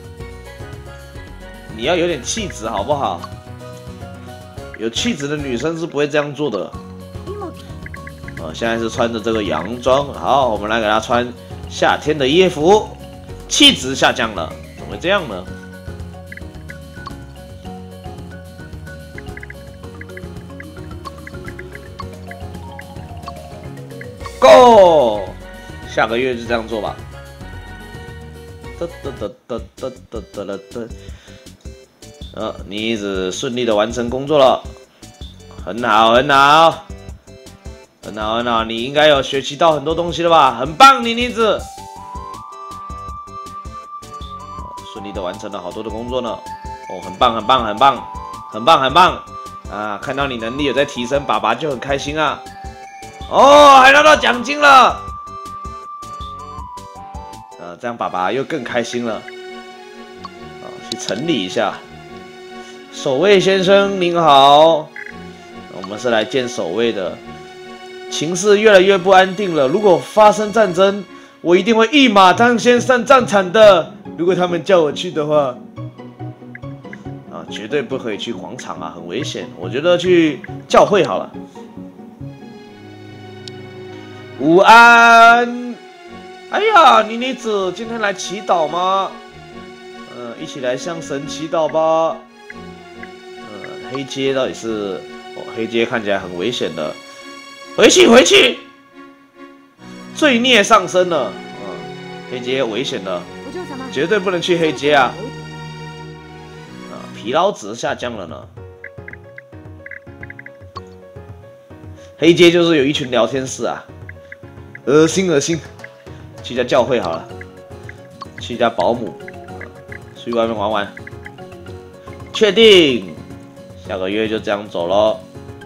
你要有点气质好不好？有气质的女生是不会这样做的。现在是穿着这个洋装，好，我们来给她穿夏天的衣服。气质下降了，怎么会这样呢？Go， 下个月就这样做吧。你一直顺利的完成工作了，很好，你应该有学习到很多东西了吧？很棒，妮妮子，顺利的完成了好多的工作呢。很棒啊！看到你能力有在提升，爸爸就很开心啊。还拿到奖金了，这样爸爸又更开心了。去城里一下。守卫先生您好，我们是来见守卫的。情势越来越不安定了，如果发生战争，我一定会一马当先上战场的。如果他们叫我去的话，绝对不可以去广场啊，很危险。我觉得去教会好了。午安。哎呀，妮妮子，今天来祈祷吗？一起来向神祈祷吧。黑街到底是黑街看起来很危险的，回去，罪孽上升了。黑街危险的，绝对不能去黑街啊！疲劳值下降了呢。黑街就是有一群聊天室啊，恶心，去一家教会好了，去一家保姆，出去外面玩玩，确定。下个月就这样走咯。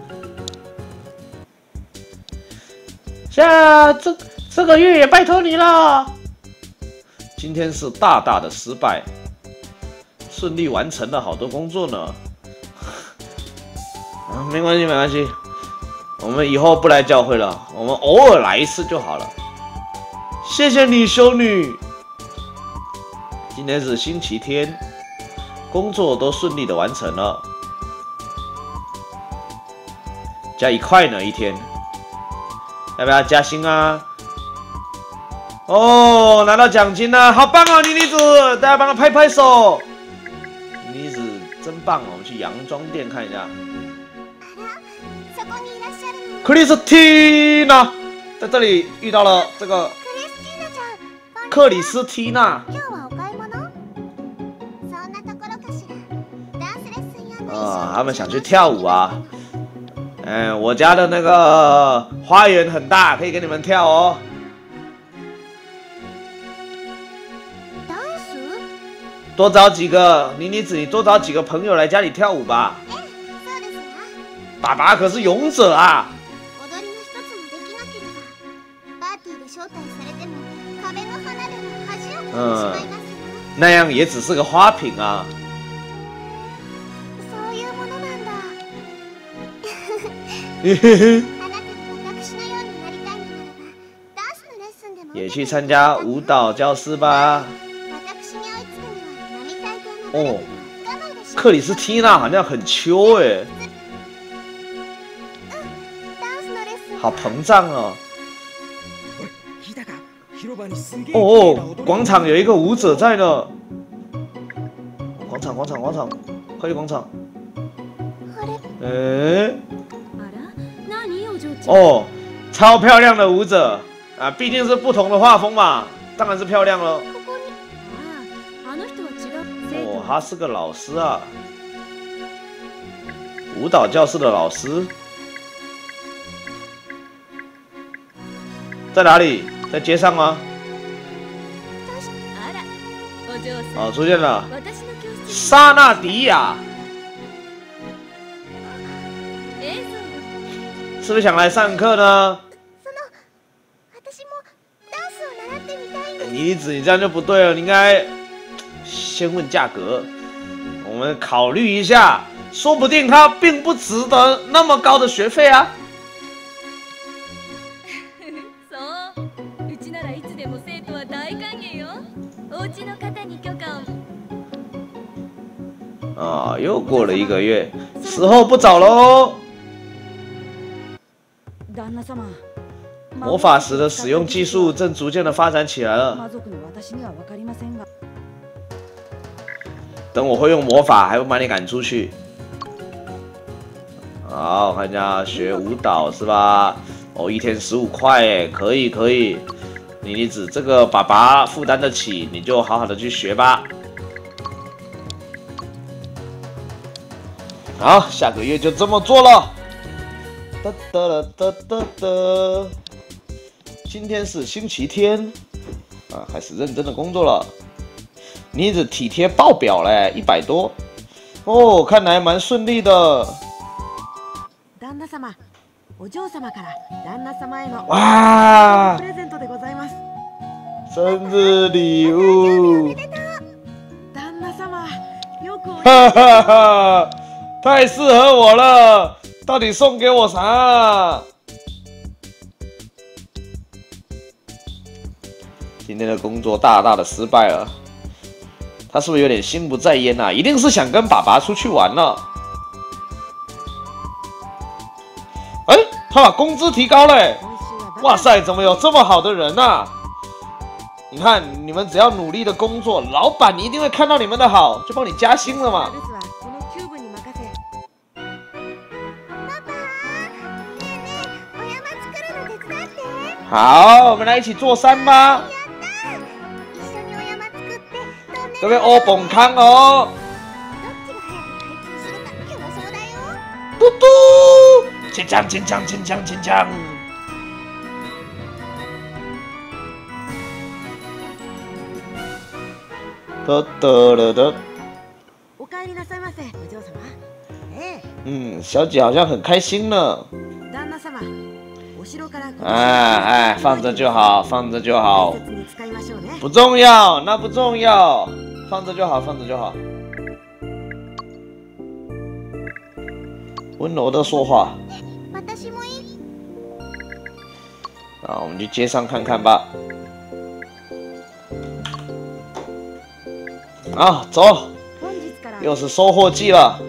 这个月也拜托你了。今天是大大的失败，顺利完成了好多工作呢。没关系，我们以后不来教会了，我们偶尔来一次就好了。谢谢你，修女。今天是星期天，工作都顺利的完成了。加1块呢，一天，要不要加薪啊？ 哦，拿到奖金了，好棒哦，妮妮子，大家帮他拍拍手。妮妮子真棒哦，我们去洋装店看一下。 そこにいらっしゃるの。 克里斯蒂娜在这里遇到了这个クリスティーナちゃん。 克里斯蒂娜。 今日はお買い物？そんなところかしら。ダンスレッスン用の衣装。 他们想去跳舞啊。我家的那个花园很大，可以给你们跳哦。 ダンス？ 多找几个妮妮子，你多找几个朋友来家里跳舞吧。 そうですわ。 爸爸可是勇者啊！ 踊りの一つもできなければ、パーティーで招待されても壁の花でも恥をかいてしまいますよ。 那样也只是个花瓶啊。 そういうものなんだ。 嘿嘿嘿。 あなたが私のようになりたいのならば、ダンスのレッスンでも也去参加舞蹈教室吧。 私に追いつくには並大抵の努力は不可能でしょう。 克里斯蒂娜好像很秋哎， ダンスのレッスン。 好膨胀哦。哦，广场有一个舞者在呢。广场，快去广场。 あれ？ あら何お嬢ちゃん。 哦，超漂亮的舞者啊，毕竟是不同的画风嘛，当然是漂亮了。 ここに。 あの人は違う生徒。 哦，他是个老师啊，舞蹈教室的老师。在哪里？在街上吗？ あらお嬢さん。 哦，出现了， 私の教室に。 莎娜迪亚，是不是想来上课呢？ 私もダンスを習ってみたいんです。 妮妮子，你这样就不对了，你应该先问价格，我们考虑一下，说不定他并不值得那么高的学费啊。 そううちならいつでも生徒は大歓迎よ。お家の方に許可を。 啊，又过了1个月，时候不早喽。 旦那様。 魔法石的使用技术正逐渐的发展起来了。 魔族の私には分かりませんが。 等我会用魔法，还会把你赶出去。好，看一下学舞蹈是吧？哦，1天15块哎，可以可以。妮妮子，这个爸爸负担得起，你就好好的去学吧。好，下个月就这么做了。哒哒啦哒哒哒。今天是星期天，啊，开始认真的工作了。妮子体贴爆表嘞，100多。哦，看来蛮顺利的。 旦那様、お嬢様から旦那様への哇プ！レゼントでございます。 生日礼物！ 旦那様、よくお哈哈哈，太适合我了。到底送给我啥？今天的工作大大的失败了。他是不是有点心不在焉啊？一定是想跟爸爸出去玩了。哎，他把工资提高了。哇塞，怎么有这么好的人啊？你看，你们只要努力的工作，老板一定会看到你们的好，就帮你加薪了嘛。 ですわ、このキューブに任せ。 パパ、ねえねえ、お山作るの手伝って。 好，我们来一起做山吧。 一緒にお山作ってトンネル。 各位欧蹦康哦。 どっちが早く開通するか競争だよ。 嘟嘟，坚强坚强坚强坚强。哒哒哒哒。 お帰りなさいませ、お嬢様。ええ、 小姐好像很开心呢。 旦那様、お城から哎，放着就好，放着就好大。切に使いましょうね。 不重要，那不重要，放着就好，放着就好。温柔的说话。 私もいい。 啊，我们去街上看看吧。啊，走， 本日から又是收获季了。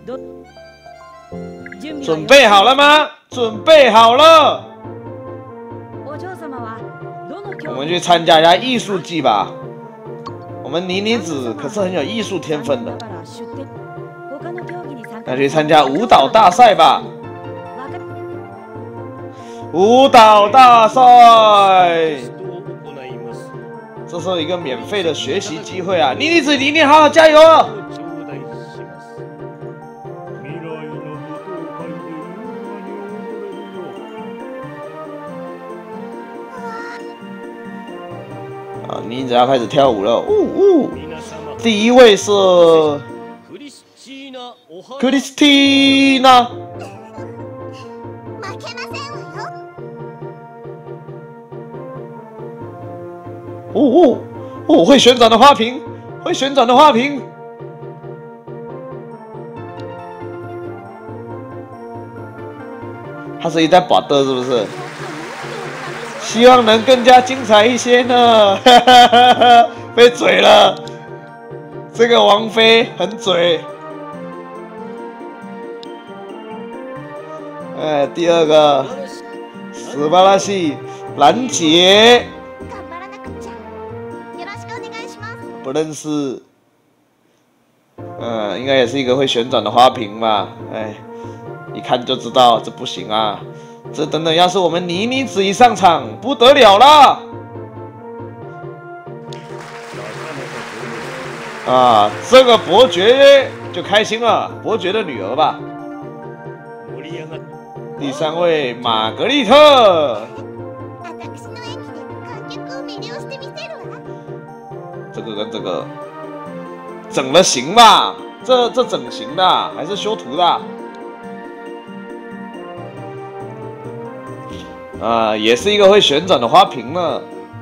準備はよ准备好了吗？准备好了。 お嬢様はどの教我们们去参加一下艺术季吧。我们妮妮子可是很有艺术天分的。那去参加舞蹈大赛吧。舞蹈大赛，这是一个免费的学习机会啊！妮妮子，妮妮好好加油啊！妮妮子要开始跳舞了，第一位是克里斯蒂娜。会旋转的花瓶，会旋转的花瓶。它是一袋宝的，是不是？希望能更加精彩一些呢。被嘴了，这个王妃很嘴。第二个斯巴拉西兰姐。不认识，应该也是一个会旋转的花瓶吧？一看就知道这不行啊！这等等，要是我们妮妮子一上场，不得了啦！这个伯爵就开心了，伯爵的女儿吧。第三位玛格丽特。这个跟这个整了行吧？这整形的还是修图的？也是一个会旋转的花瓶呢。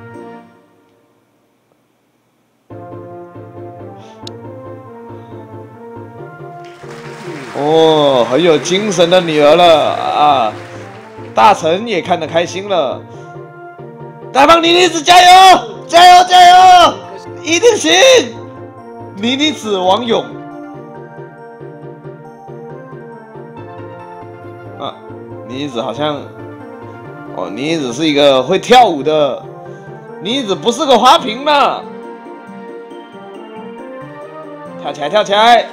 很有精神的女儿了啊！大臣也看得开心了。大方妮妮子加油！加油！加油！一定行！妮妮子王勇。妮妮子好像，妮妮子是一个会跳舞的，妮妮子不是个花瓶呢。跳起来，跳起来！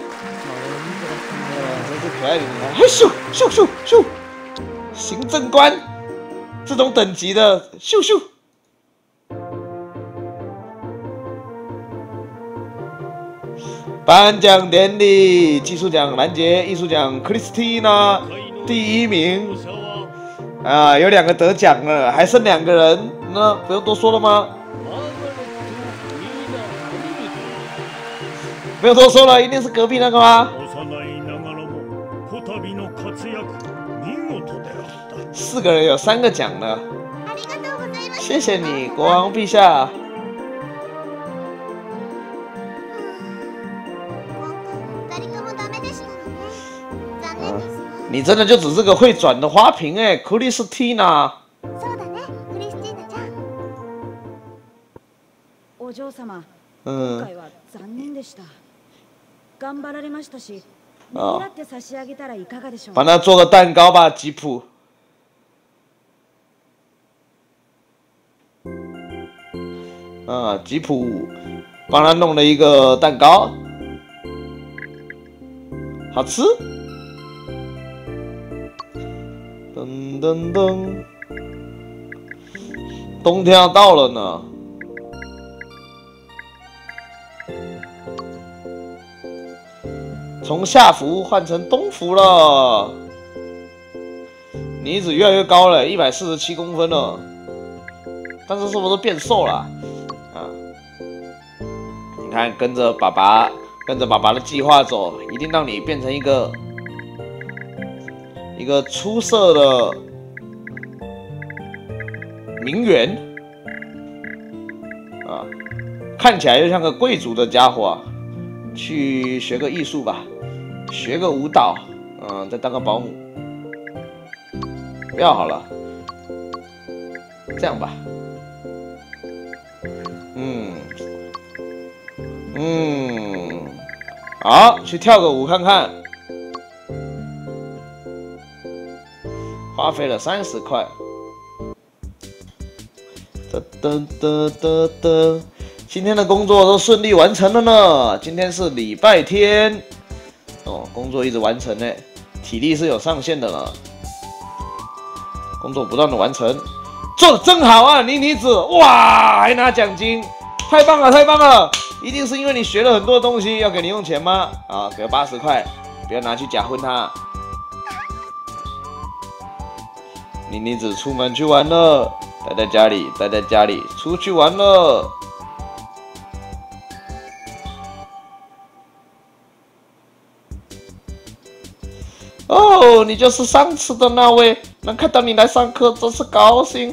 真是可爱的女孩！咻咻咻咻！行政官，这种等级的，咻咻！颁奖典礼，技术奖兰杰，艺术奖克里斯蒂娜，第一名。有2个得奖了，还剩2个人，那不用多说了吗？不用多说了，一定是隔壁那个吗？4个人有3个奖呢，谢谢你，国王陛下。你真的就只是个会转的花瓶克里斯蒂娜。 お嬢様、今回は残念でした。頑張られましたし、ねぎらって差し上げたらいかがでしょう。 帮他做个蛋糕吧，吉普。吉普帮他弄了一个蛋糕，好吃。噔噔噔，冬天要到了呢。从夏服换成冬服了，妮子越来越高了，147公分了。但是是不是变瘦了？你看，跟着爸爸的计划走，一定让你变成一个出色的名媛看起来就像个贵族的家伙去学个艺术吧，学个舞蹈，再当个保姆。不要好了，这样吧，好，去跳个舞看看。花费了30块。 今天的工作都顺利完成了呢。今天是礼拜天，哦，工作一直完成呢，体力是有上限的了。工作不断的完成，做的真好啊，妮妮子，哇，还拿奖金，太棒了，太棒了！一定是因为你学了很多东西，要给零用钱吗？啊，给80块，不要拿去假婚他。妮妮子出门去玩了，待在家里，出去玩了。哦，你就是上次的那位，能看到你来上课真是高兴。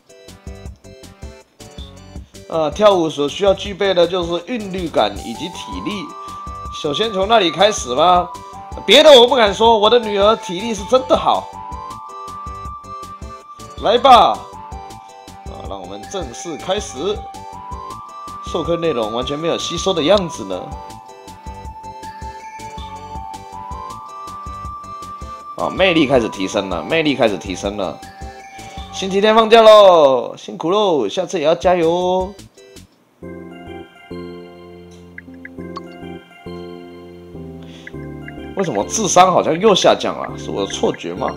跳舞所需要具备的就是韵律感以及体力。首先从那里开始吧，别的我不敢说，我的女儿体力是真的好。来吧，让我们正式开始。授课内容完全没有吸收的样子呢。魅力开始提升了，星期天放假喽，辛苦喽，下次也要加油哦。为什么智商好像又下降了？是我的错觉吗？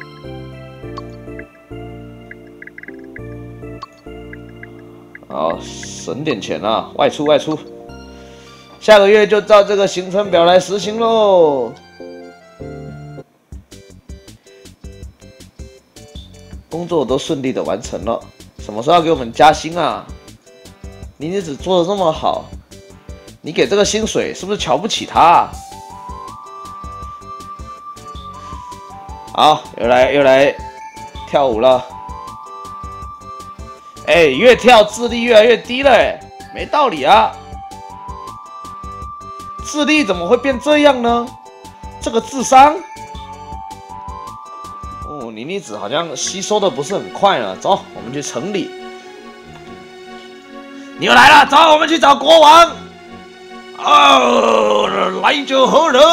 好，省点钱啊，外出。下个月就照这个行程表来实行喽。工作都顺利的完成了，什么时候要给我们加薪啊？妮妮子做的这么好，你给这个薪水是不是瞧不起他啊？好，又来跳舞了。越跳智力越来越低了，没道理啊！智力怎么会变这样呢？这个智商。妮妮子好像吸收的不是很快呢。走，我们去城里。你又来了，走，我们去找国王。来者何人？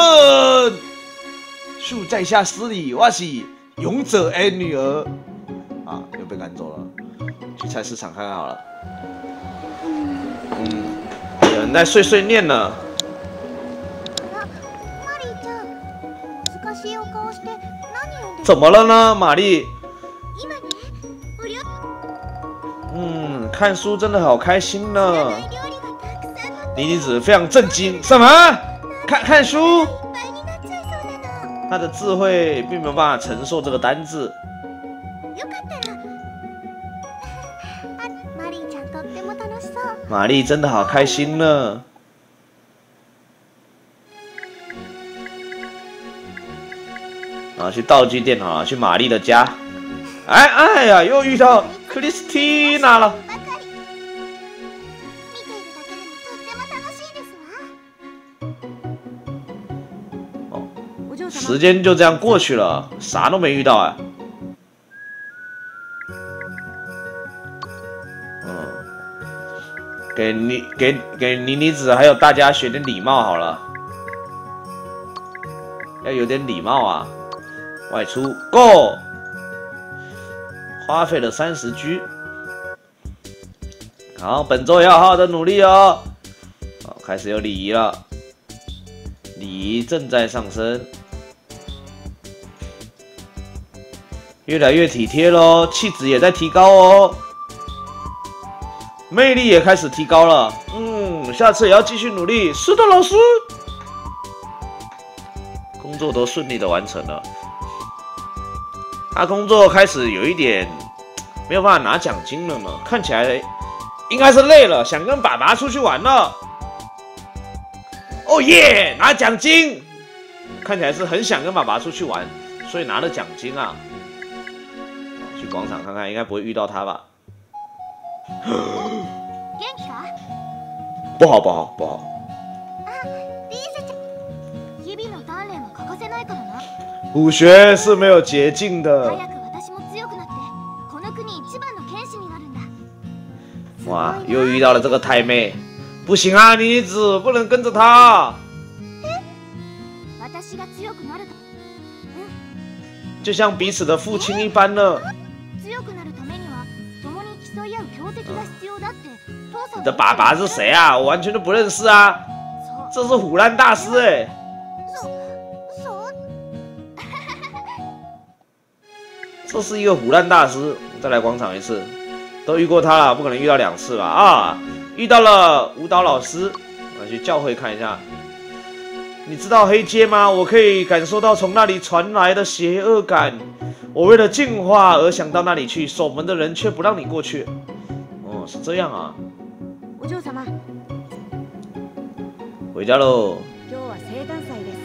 恕在下失礼，我是勇者 A 女儿。又被赶走了。去菜市场看看好了。有人在碎碎念呢。怎么了呢，玛丽？看书真的好开心呢。妮妮子非常震惊，什么？看书？她的智慧并没有办法承受这个单字。玛丽真的好开心呢。去道具店好了，去玛丽的家。哎呀，又遇到克里斯蒂娜了。时间就这样过去了，啥都没遇到啊。给妮妮子还有大家学点礼貌好了，要有点礼貌啊。外出 ，Go！ 花费了30G。好，本周也要好好的努力哦。开始有礼仪了，礼仪正在上升，越来越体贴咯，气质也在提高哦，魅力也开始提高了。下次也要继续努力。是的，老师。工作都顺利的完成了。他工作开始有一点没有办法拿奖金了呢，看起来应该是累了，想跟爸爸出去玩了。哦耶，拿奖金！看起来是很想跟爸爸出去玩，所以拿了奖金啊。去广场看看，应该不会遇到他吧？不好。武学是没有捷径的。哇，又遇到了这个太妹，不行啊，妮妮子不能跟着她。就像彼此的父亲一般了。 競い合う強敵が必要だって父さん。 你的爸爸是谁啊？我完全都不认识啊！这是虎烂大师哎、这是一个虎烂大师。再来广场一次，都遇过他了，不可能遇到2次吧？啊，遇到了舞蹈老师，我去教会看一下。你知道黑街吗？我可以感受到从那里传来的邪恶感。我为了净化而想到那里去，守门的人却不让你过去。哦，是这样啊。 お嬢様。 回家喽。 今日は生誕祭です。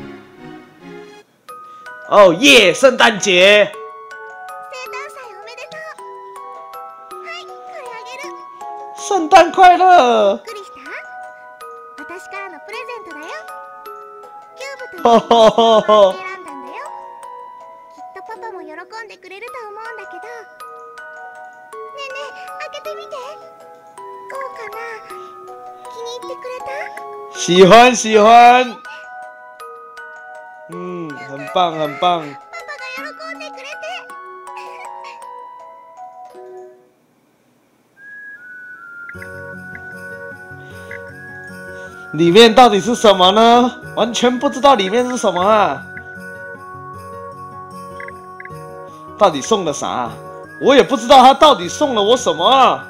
哦耶！圣诞节。 生誕祭おめでとう。はい、これあげる。 圣诞快乐！ びっくりした？私からのプレゼントだよ。キューブという名前を選んだんだよ。きっとパパも喜んでくれると思うんだけど。ねえねえ、開けてみて。どうかな？気に入ってくれた？ 喜欢喜欢。很棒很棒。 パパが喜んでくれて。 里面到底是什么呢？完全不知道里面是什么啊！到底送了啥？我也不知道他到底送了我什么啊！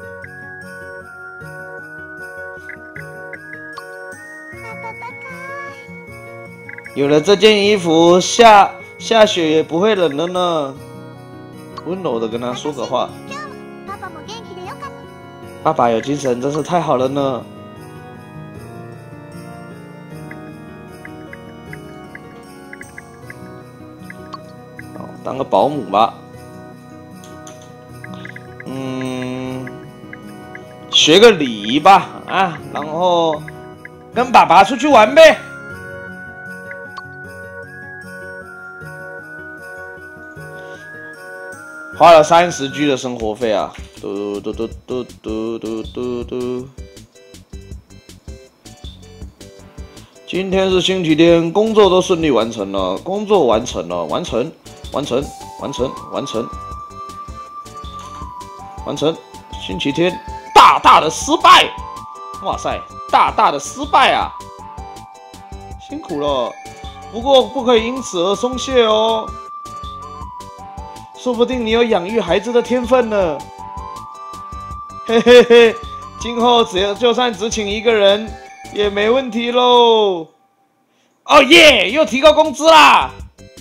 有了这件衣服，下雪也不会冷了呢。温柔的跟他说个话。爸爸有精神，真是太好了呢。当个保姆吧。学个礼仪吧啊，然后跟爸爸出去玩呗。花了30G 的生活费啊！嘟嘟嘟嘟嘟嘟嘟嘟。今天是星期天，工作都顺利完成了，工作完成了，完成。星期天，大大的失败！哇塞，大大的失败啊！辛苦了，不过不可以因此而松懈哦。说不定你有养育孩子的天分呢。嘿嘿嘿，今后就算只请1个人也没问题喽。哦耶，又提高工资啦！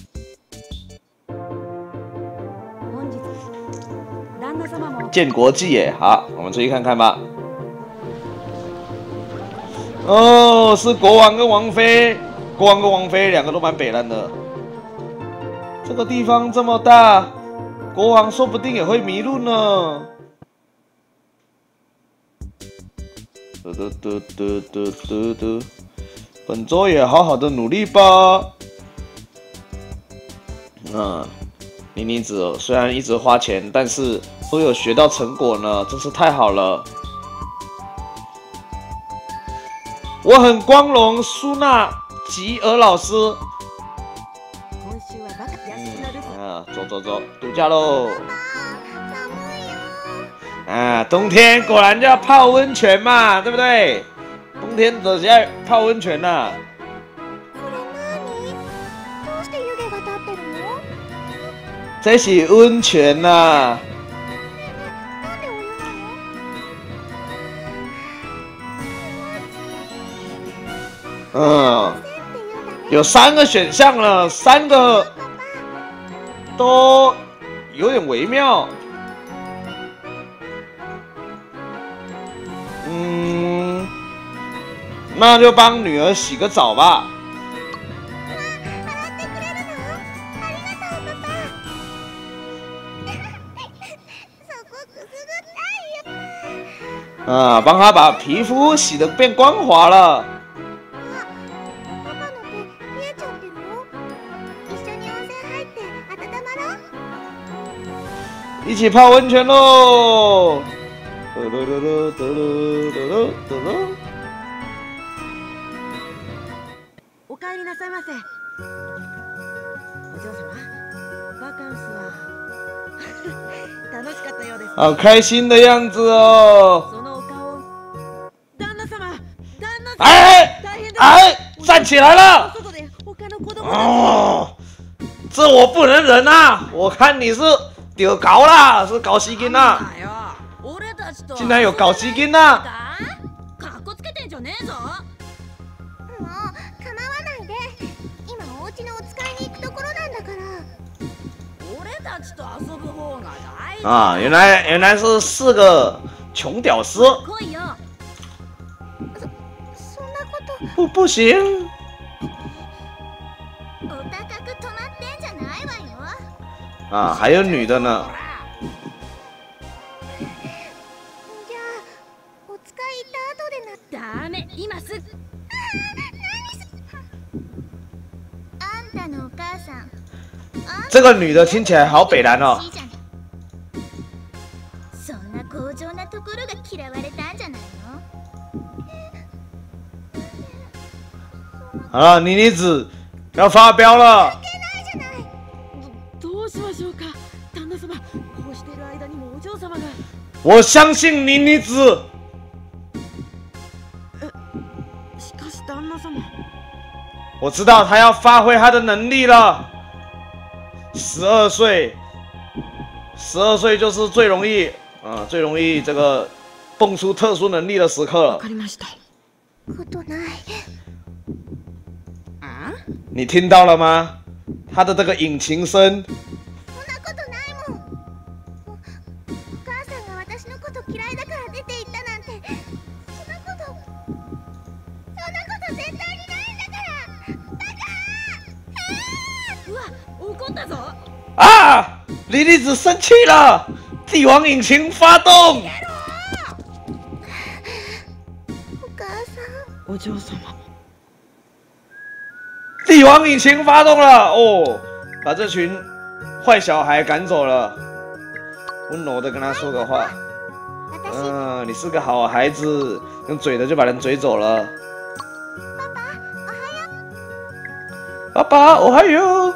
建国际耶，好，我们出去看看吧。哦，是国王跟王妃，国王跟王妃2个都蛮北烂的。这个地方这么大，国王说不定也会迷路呢。本周也好好的努力吧。妮妮子虽然一直花钱，但是都有学到成果呢，真是太好了。我很光荣，苏娜吉尔老师。走，度假喽！啊，冬天果然就要泡温泉嘛，对不对？冬天都是要泡温泉呐。这是温泉呐。有3个选项了，3个都有点微妙。那就帮女儿洗个澡吧。帮她把皮肤洗得变光滑了。一起泡温泉喽！ お帰りなさいませ。お嬢様、バカンスは楽しかったようです。 好开心的样子哦！ そのお顔を。旦那様、旦那様。 哎大変です。 哎，站起来了！ 外で他の子供たち。 哦，这我不能忍啊！我看你是丢搞啦，是搞西金啦， だよ。俺たちと。 竟然有搞西金啦！ かっこつけてんじゃねえぞ。 もう構わないで。今お家のお使いに行くところなんだから。 俺たちと遊ぶ方が大事。 啊，原来是4个穷屌丝， 来いよ。 そんなこと不行。 お高く止まってんじゃないわよ。 啊，还有女的呢。 じゃあお使い行った後でな。 ダメ、今すぐ。 あんたのお母さん。 这个女的听起来好北蓝哦。 そんな強情なところが嫌われたんじゃないの？ 好了，妮妮子要发飙了。 どうしましょうか、旦那様。こうしている間にもお嬢様が。 我相信妮妮子。 しかし旦那様。 我知道她要发挥她的能力了。12岁，12岁就是最容易这个蹦出特殊能力的时刻了。 わかりました。 ことない。 你听到了吗？他的这个引擎声。 そんなことないもん。お母さんが私のこと嫌いだから出て行ったなんて、そんなこと絶対にないんだから。バカ！ うわ、怒ったぞ。 啊！莉莉子生气了，帝王引擎发动。 お母さん。 お嬢様。 帝王引擎发动了哦，把这群坏小孩赶走了。温柔的跟他说个话，你是个好孩子，用嘴的就把人嘴走了。爸爸，我还有。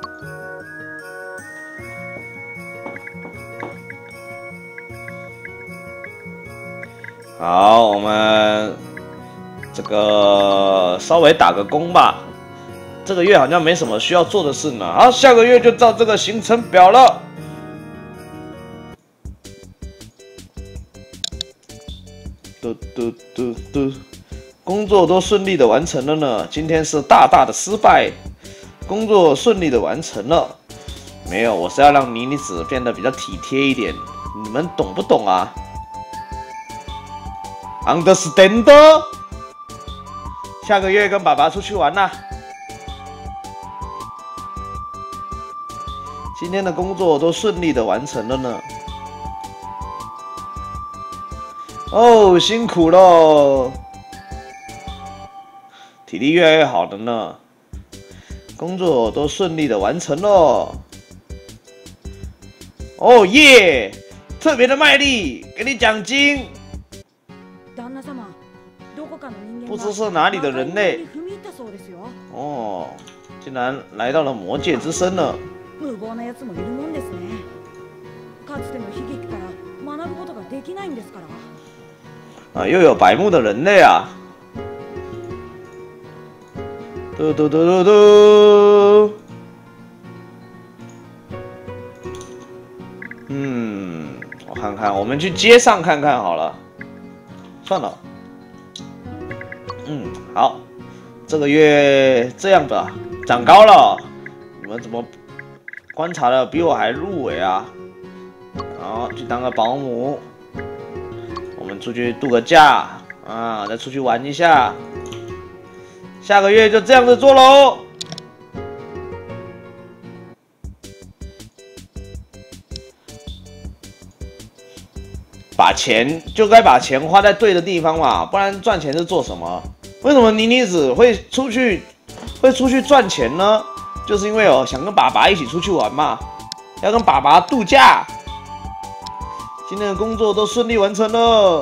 好，我们这个稍微打个工吧。这个月好像没什么需要做的事呢。好，下个月就照这个行程表了。工作都顺利的完成了呢。今天是大大的失败，工作顺利的完成了。没有，我是要让妮妮子变得比较体贴一点，你们懂不懂啊 ？Understand？ 下个月跟爸爸出去玩啦。今天的工作都顺利的完成了呢。哦，辛苦喽，体力越来越好了呢。工作都顺利的完成了。哦耶！特别的卖力，给你奖金。 旦那様、どこかの人間不知是哪里的人类。 踏み入ったそうですよ。 哦，竟然来到了魔界之声了。 無謀なやつもいるもんですね。かつての悲劇から学ぶことができないんですから。 啊，又有白目的人类啊！嘟嘟嘟嘟嘟。我看看，我们去街上看看好了。算了。好，这个月这样吧，长高了。你们怎么观察的比我还入围啊？好，去当个保姆。我们出去度个假啊，再出去玩一下。下个月就这样子做喽。把钱花在对的地方嘛，不然赚钱是做什么？为什么妮妮子会出去赚钱呢？就是因为想跟爸爸一起出去玩嘛，要跟爸爸度假。今天的工作都顺利完成了。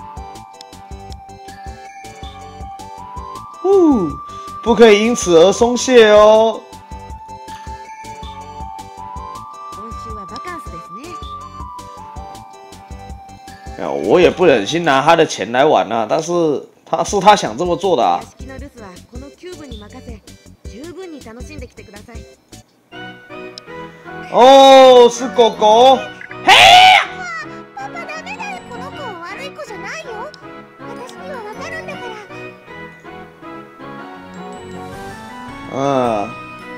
不可以因此而松懈哦。 今週はバカンスです我也不忍心拿他的钱来玩啊，但是他想这么做的啊。 屋敷の留守はこのキューブに任せ、十分に楽しんできてください。 哦，是狗狗。嘿！ パパダメだよ。この子は悪い子じゃないよ。私にはわかるんだから。 嗯。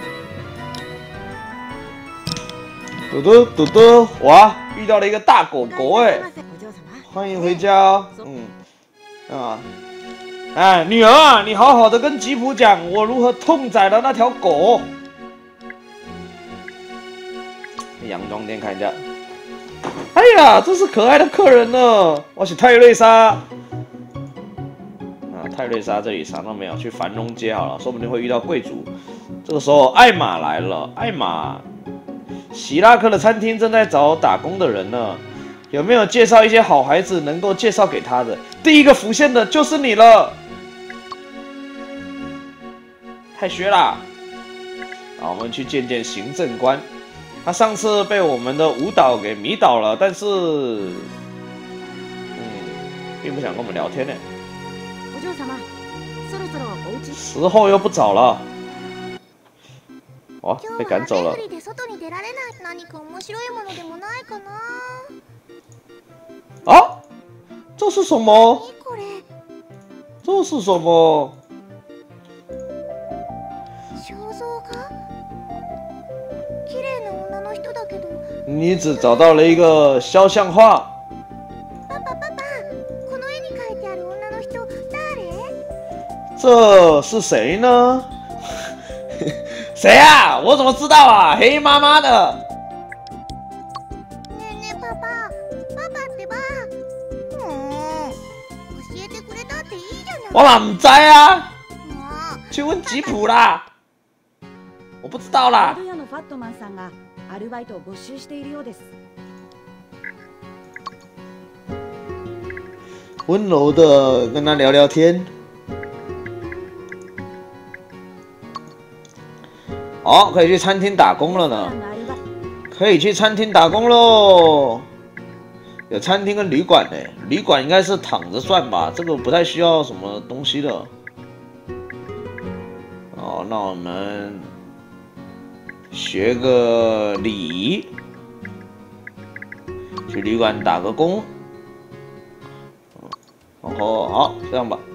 嘟嘟嘟嘟，哇，遇到了一个大狗狗哎！ お嬢様。 欢迎回家。哎，女儿啊，你好好的跟吉普讲我如何痛宰了那条狗。洋装店看一下。哎呀，这是可爱的客人呢，我是泰瑞莎。泰瑞莎这里啥都没有，去繁荣街好了，说不定会遇到贵族。这个时候，艾玛来了。艾玛，希拉克的餐厅正在找打工的人呢，有没有介绍一些好孩子能够介绍给他的？第一个浮现的就是你了，太削啦！好，我们去见见行政官。他上次被我们的舞蹈给迷倒了，但是，并不想跟我们聊天呢。 お嬢様、そろそろお家。 时候又不早了，哇，被赶走了。 で外に出られない。何か面白いものでもないかな。 啊，这是什么？ 何これ？ 这是什么？ 肖像画？綺麗な女の人だけど。 你只找到了一个肖像画。 パパ、この絵に描いてある女の人誰？ 这是谁呢？谁啊？我怎么知道啊？黑妈妈的。 ねえパパってば。教えてくれたっていいじゃない。 我哪唔知啊？ も去问吉普啦。我不知道啦カ。ード屋のファットマンさんがアルバイトを募集しているようです。 温柔的跟他聊聊天。好，可以去餐厅打工了呢。可以去餐厅打工喽。有餐厅跟旅馆呢，旅馆应该是躺着算吧，这个不太需要什么东西的。哦，那我们学个礼仪，去旅馆打个工。然后好，这样吧。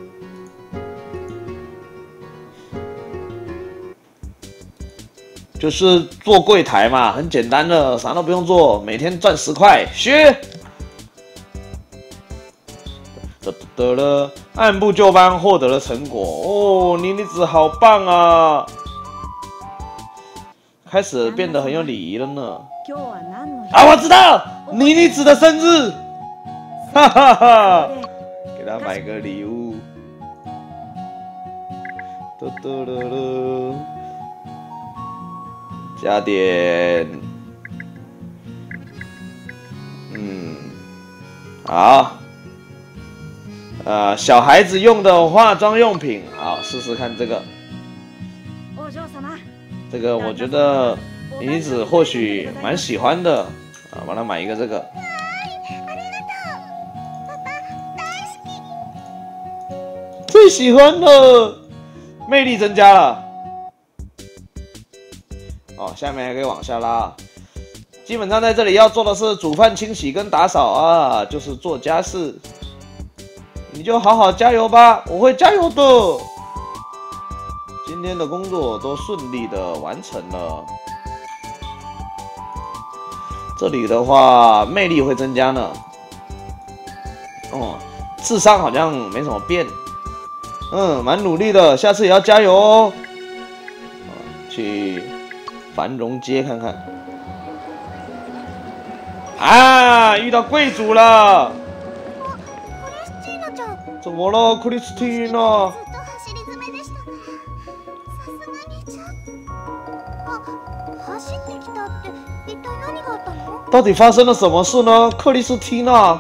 就是做柜台嘛，很简单的，啥都不用做，每天赚10块，学。按部就班获得了成果哦，妮妮子好棒啊！开始变得很有礼仪了呢。啊，我知道，妮妮子的生日，哈哈哈，给她买个礼物。加点，好，小孩子用的化妆用品，好，试试看这个。这个我觉得妮子或许蛮喜欢的，啊，帮他买一个这个。最喜欢的，魅力增加了。哦，下面还可以往下拉。基本上在这里要做的是煮饭、清洗跟打扫啊，就是做家事。你就好好加油吧，我会加油的。今天的工作都顺利的完成了。这里的话，魅力会增加呢。哦，智商好像没什么变。蛮努力的，下次也要加油哦。去繁荣街看看。啊，遇到贵族了！怎么了，克里斯蒂娜？到底发生了什么事呢，克里斯蒂娜？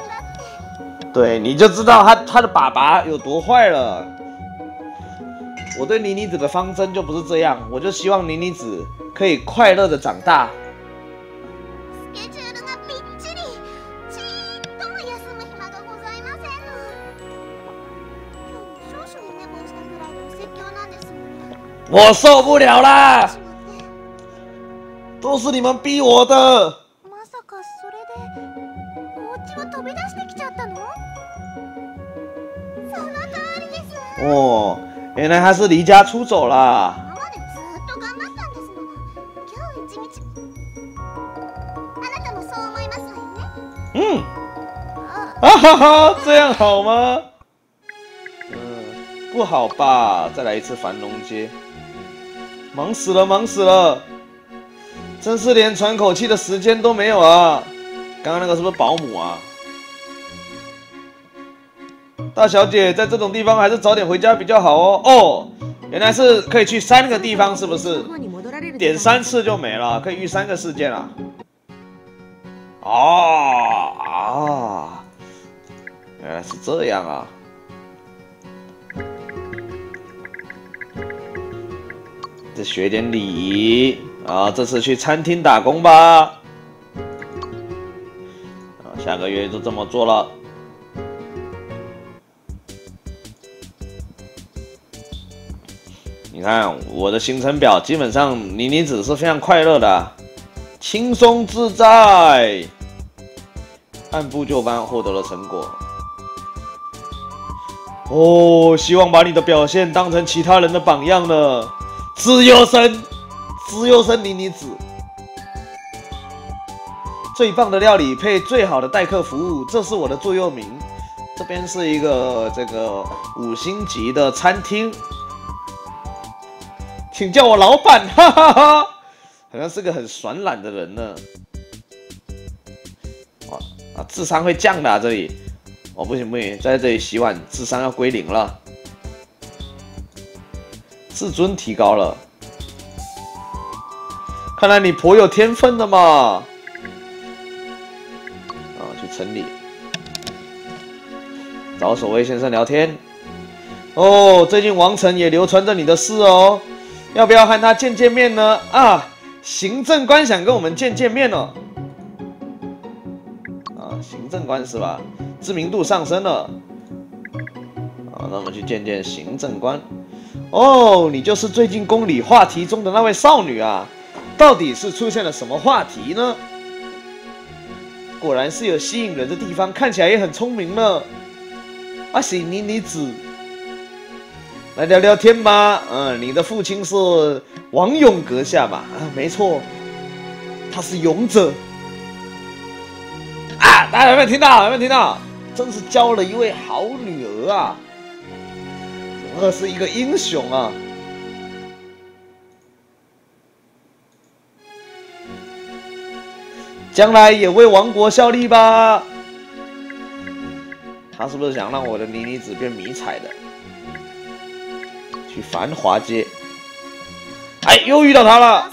对，你就知道他的爸爸有多坏了。 我对妮妮子的方针就不是这样，我就希望妮妮子可以快乐的长大。 スケジュールがぴっちり。ちっとも休む暇がございませんの。今日も少々寝坊したぐらいでお説教なんですもん。 我受不了啦！ しまって。 都是你们逼我的。 まさかそれでお家を飛び出してきちゃったの？その通りです。 哦，原来他是离家出走啦。 今までずっと頑張ったんですもの。今日一日。あなたもそう思いますわよね？ 嗯， あ、 啊哈哈，这样好吗？不好吧？再来一次繁荣街，忙死了，忙死了！真是连喘口气的时间都没有啊！刚刚那个是不是保姆啊？大小姐，在这种地方还是早点回家比较好哦。哦，原来是可以去3个地方，是不是？点3次就没了，可以遇3个事件啊。哦啊，原来是这样啊。再学点礼仪啊！这次去餐厅打工吧。啊，下个月就这么做了。你看我的行程表，基本上妮妮子是非常快乐的啊，轻松自在，按部就班获得了成果。哦，希望把你的表现当成其他人的榜样呢。资优生，资优生妮妮子，最棒的料理配最好的待客服务，这是我的座右铭。这边是一个这个5星级的餐厅，请叫我老板，哈哈哈，好像是个很爽懒的人呢。哇啊，智商会降的啊，这里，哦不行不行，在这里洗碗智商要归0了。自尊提高了，看来你颇有天分的嘛！啊，去城里找守卫先生聊天。哦，最近王城也流传着你的事哦，要不要和他见见面呢？啊，行政官想跟我们见面哦。啊，行政官是吧？知名度上升了。好，那我们去见见行政官。哦，你就是最近宫里话题中的那位少女啊！到底是出现了什么话题呢？果然是有吸引人的地方，看起来也很聪明呢。阿喜妮妮子，来聊聊天吧。你的父亲是王勇阁下吧？啊，没错，他是勇者。啊，大家有没有听到？有没有听到？真是交了一位好女儿啊！我是一个英雄啊！将来也为王国效力吧。他是不是想让我的妮妮子变迷彩的？去繁华街。哎，又遇到他了。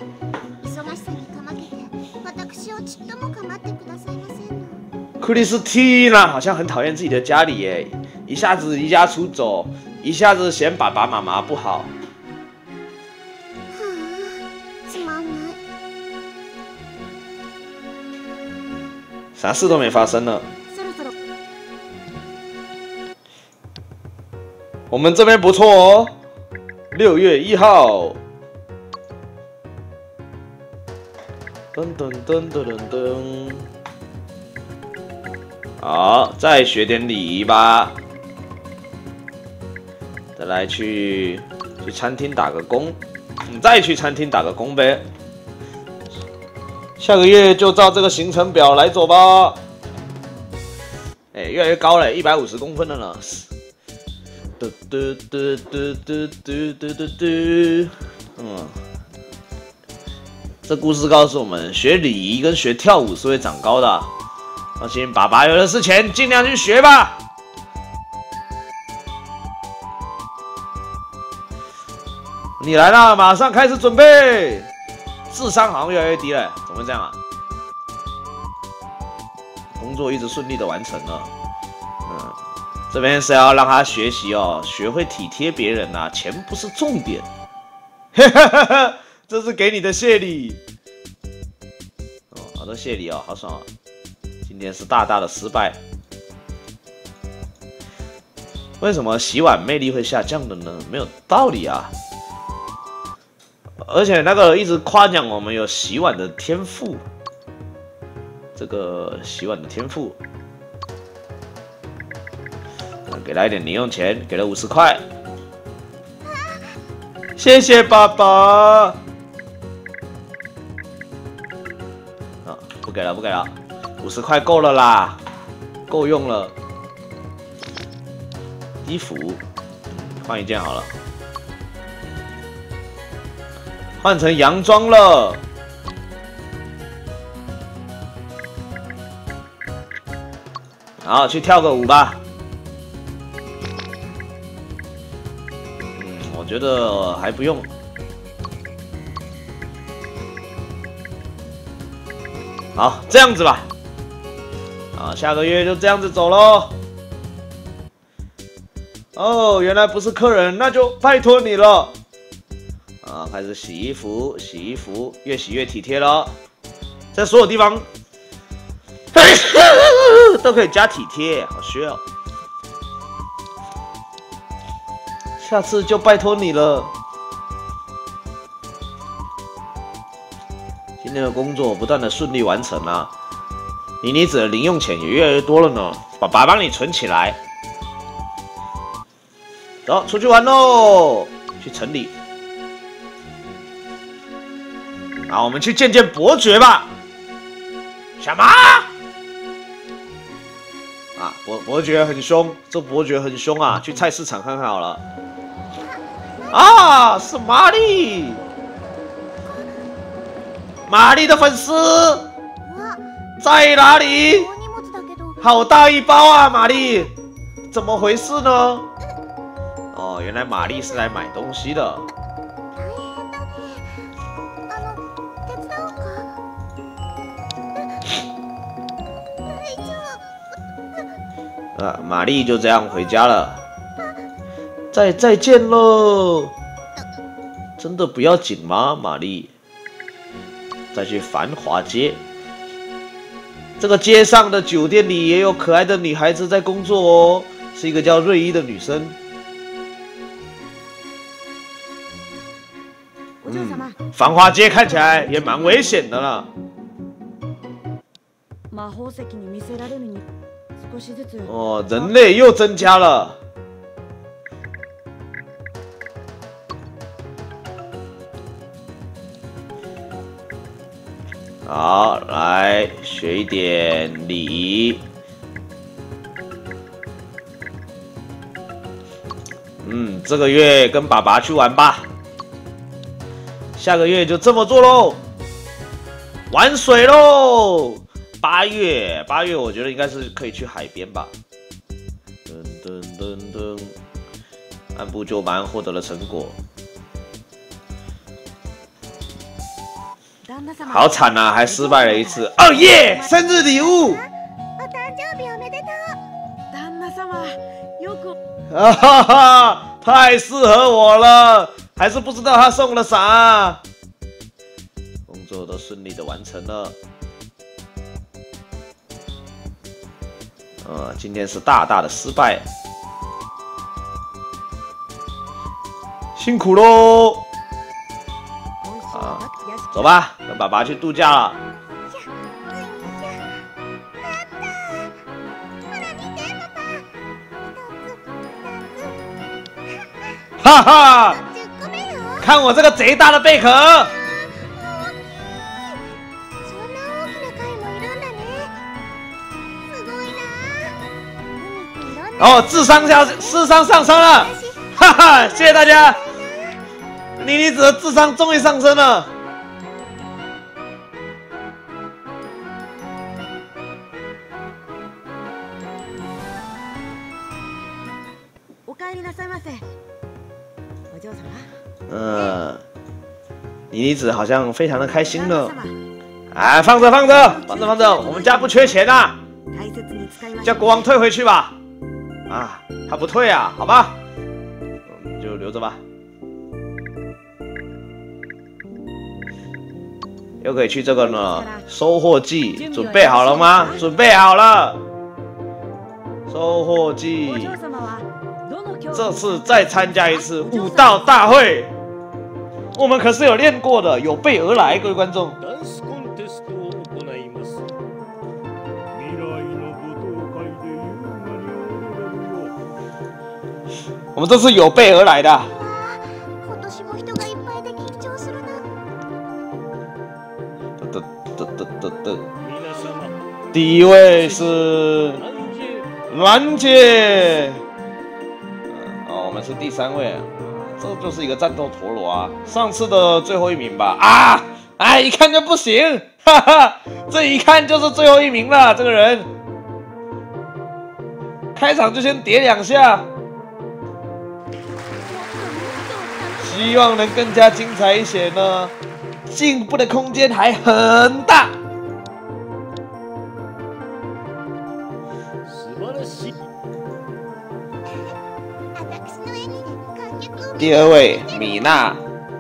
克里斯蒂娜好像很讨厌自己的家里耶，一下子离家出走，一下子嫌爸爸妈妈不好。啥事都没发生呢。我们这边不错哦，6月1号。噔噔噔噔噔噔。好，再学点礼仪吧。再来去餐厅打个工，再去餐厅打个工呗。下个月就照这个行程表来走吧。哎，越来越高了，150公分了呢。嘟嘟嘟嘟嘟嘟嘟嘟嘟。这故事告诉我们，学礼仪跟学跳舞是会长高的。放心，爸爸有的是钱，尽量去学吧。你来了，马上开始准备。智商好像越来越低了，怎么会这样啊？工作一直顺利的完成了， 这边是要让他学习哦，学会体贴别人啊，钱不是重点。这是给你的谢礼。哦，好多谢礼哦，好爽啊！今天是大大的失败。为什么洗碗魅力会下降的呢？没有道理啊！而且那个一直夸奖我们有洗碗的天赋，这个洗碗的天赋，给他一点零用钱，给了50块，谢爸爸。啊，不给了，50块够了啦，够用了。衣服，换一件好了，换成洋装了。好，去跳个舞吧。我觉得还不用。好，这样子吧。啊，下个月就这样子走咯。哦，原来不是客人，那就拜托你了。啊，开始洗衣服，越洗越体贴了。在所有地方都可以加体贴，好需要。下次就拜托你了。今天的工作不断的顺利完成啊，妮子的零用钱也越来越多了呢，爸爸帮你存起来。走，出去玩喽！去城里。好，我们去见见伯爵吧。什么？啊，伯爵很凶，这伯爵很凶啊！去菜市场看看好了。啊，是玛丽，玛丽的粉丝在哪里？好大一包啊，玛丽，怎么回事呢？哦，原来玛丽是来买东西的。玛丽就这样回家了。再见喽！真的不要紧吗，玛丽？再去繁华街，这个街上的酒店里也有可爱的女孩子在工作哦，是一个叫瑞伊的女生。繁华街看起来也蛮危险的了。哦，人类又增加了。好，来学一点礼仪。这个月跟爸爸去玩吧。下个月就这么做喽，玩水喽！8月，我觉得应该是可以去海边吧。按部就班获得了成果。好惨啊，还失败了一次。哦耶！生日礼物。哈哈哈，太适合我了。还是不知道他送了啥。工作都顺利的完成了。今天是大大的失败。辛苦喽！啊，走吧，跟爸爸去度假了。哈哈！看我这个贼大的贝壳！哦，智商上升了，哈哈！谢谢大家，妮子的智商终于上升了。妮子好像非常的开心呢。哎，放着，我们家不缺钱啊，叫国王退回去吧。 啊，他不退啊，好吧，就留着吧。又可以去这个呢，收获季，准备好了吗？准备好了。收获季，这次再参加一次武道大会，我们可是有练过的，有备而来，各位观众。我们这是有备而来的。第一位是兰姐，我们是第3位，这就是一个战斗陀螺啊，上次的最后1名吧？啊，哎，一看就不行，哈哈，这一看就是最后1名了，这个人，开场就先叠2下。希望能更加精彩一些呢，进步的空间还很大。第2位米娜，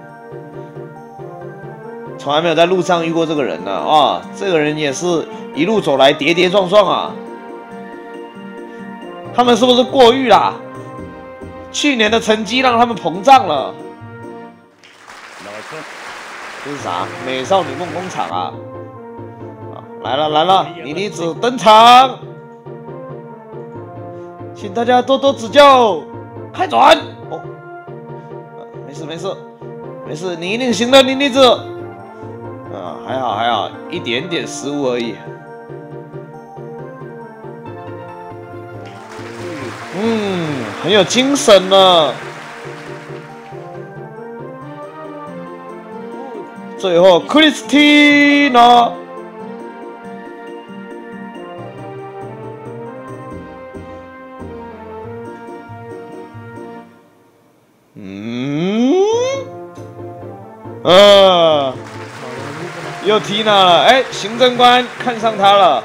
从来没有在路上遇过这个人呢啊！这个人也是一路走来跌跌撞撞啊。他们是不是过誉啦？去年的成绩让他们膨胀了。这是啥？美少女梦工厂啊！来了来了，妮妮子登场，请大家多多指教。开转！哦，没事没事没事，你一定行的，妮妮子。还好还好，一点点失误而已。很有精神呢。最后，克里斯蒂娜，又缇娜了，哎，行政官看上他了。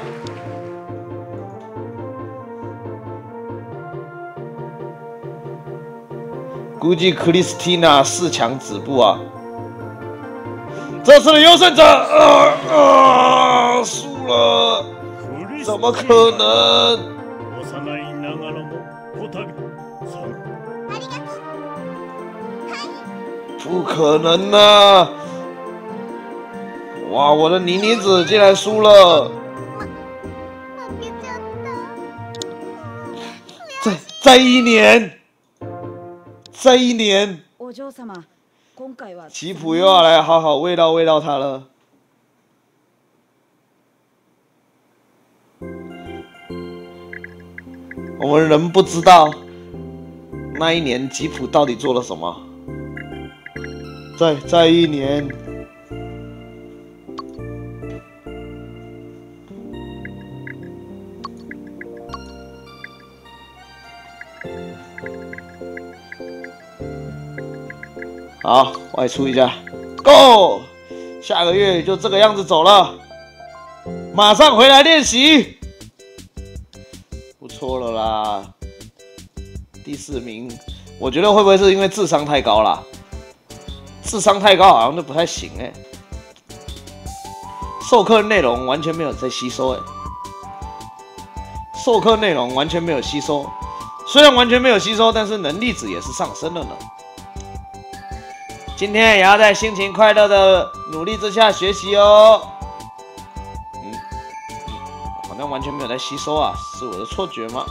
估计克里斯蒂娜4强止步啊。这次的优胜者，输了，怎么可能？不可能啊！哇，我的妮妮子竟然输了！再1年，再1年。吉普又要来好好慰劳他了。我们仍不知道那1年吉普到底做了什么。再1年。好，外出一下 ，Go！ 下个月就这个样子走了，马上回来练习。不错了啦，第4名，我觉得会不会是因为智商太高啦？智商太高好像就不太行哎。授课内容完全没有在吸收哎，授课内容完全没有吸收，虽然完全没有吸收，但是能力值也是上升了呢。今天也要在心情快乐的努力之下学习哦。好像完全没有在吸收啊，是我的错觉吗？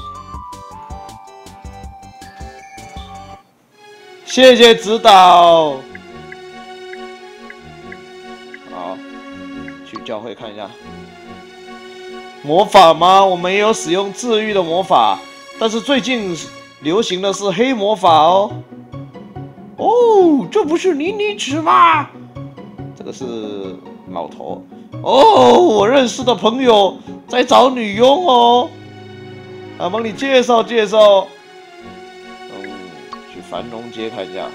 谢谢指导。好，去教会看一下。魔法吗？我们也有使用治愈的魔法，但是最近流行的是黑魔法哦。哦，这不是妮妮子吗？这个是老头。哦，我认识的朋友在找女佣哦，帮你介绍介绍。去繁荣街看一下。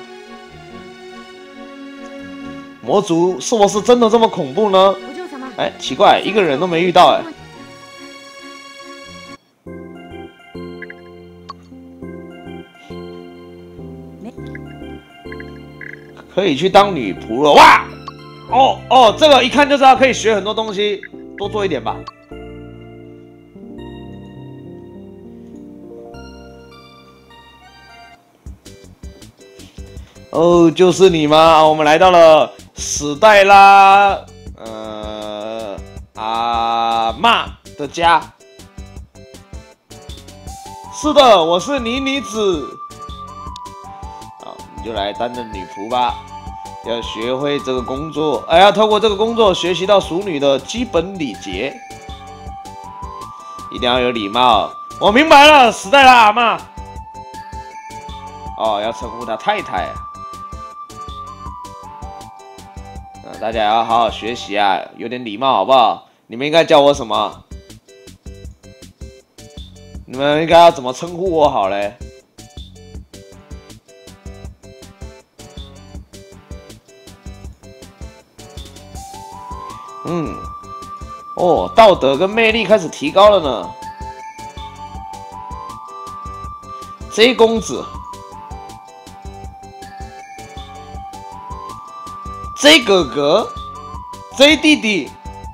魔族是不是真的这么恐怖呢？哎，奇怪，一个人都没遇到哎。 可以去当女仆了。哇！哦，这个一看就知道可以学很多东西，多做一点吧。哦，就是你吗？我们来到了史黛拉，阿嬷的家。是的，我是妮妮子。好，你就来担任女仆吧。要学会这个工作，要透过这个工作学习到淑女的基本礼节，一定要有礼貌。我明白了，史黛拉阿嬷。哦，要称呼她太太。大家要好好学习啊，有点礼貌好不好？你们应该叫我什么？你们应该要怎么称呼我好嘞？哦，道德跟魅力开始提高了呢。J 公子。J 哥哥 ，J 弟弟，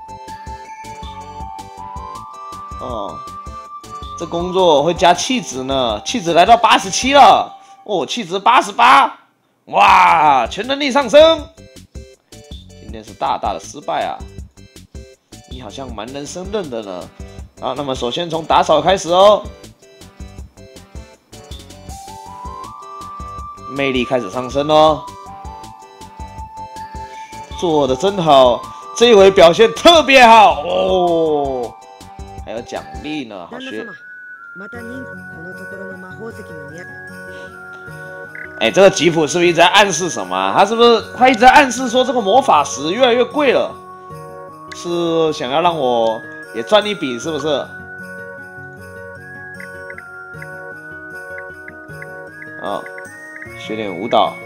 哦，这工作会加气质呢，气质来到87了，哦，气质88，哇，全能力上升。今天是大大的失败啊！你好像蛮能胜任的呢。好，那么首先从打扫开始哦，魅力开始上升哦。做的真好，这一回表现特别好哦，还有奖励呢，好学。这个吉普是不是一直在暗示什么？他是不是一直在暗示说这个魔法石越来越贵了？是想要让我也赚一笔，是不是？啊，学点舞蹈。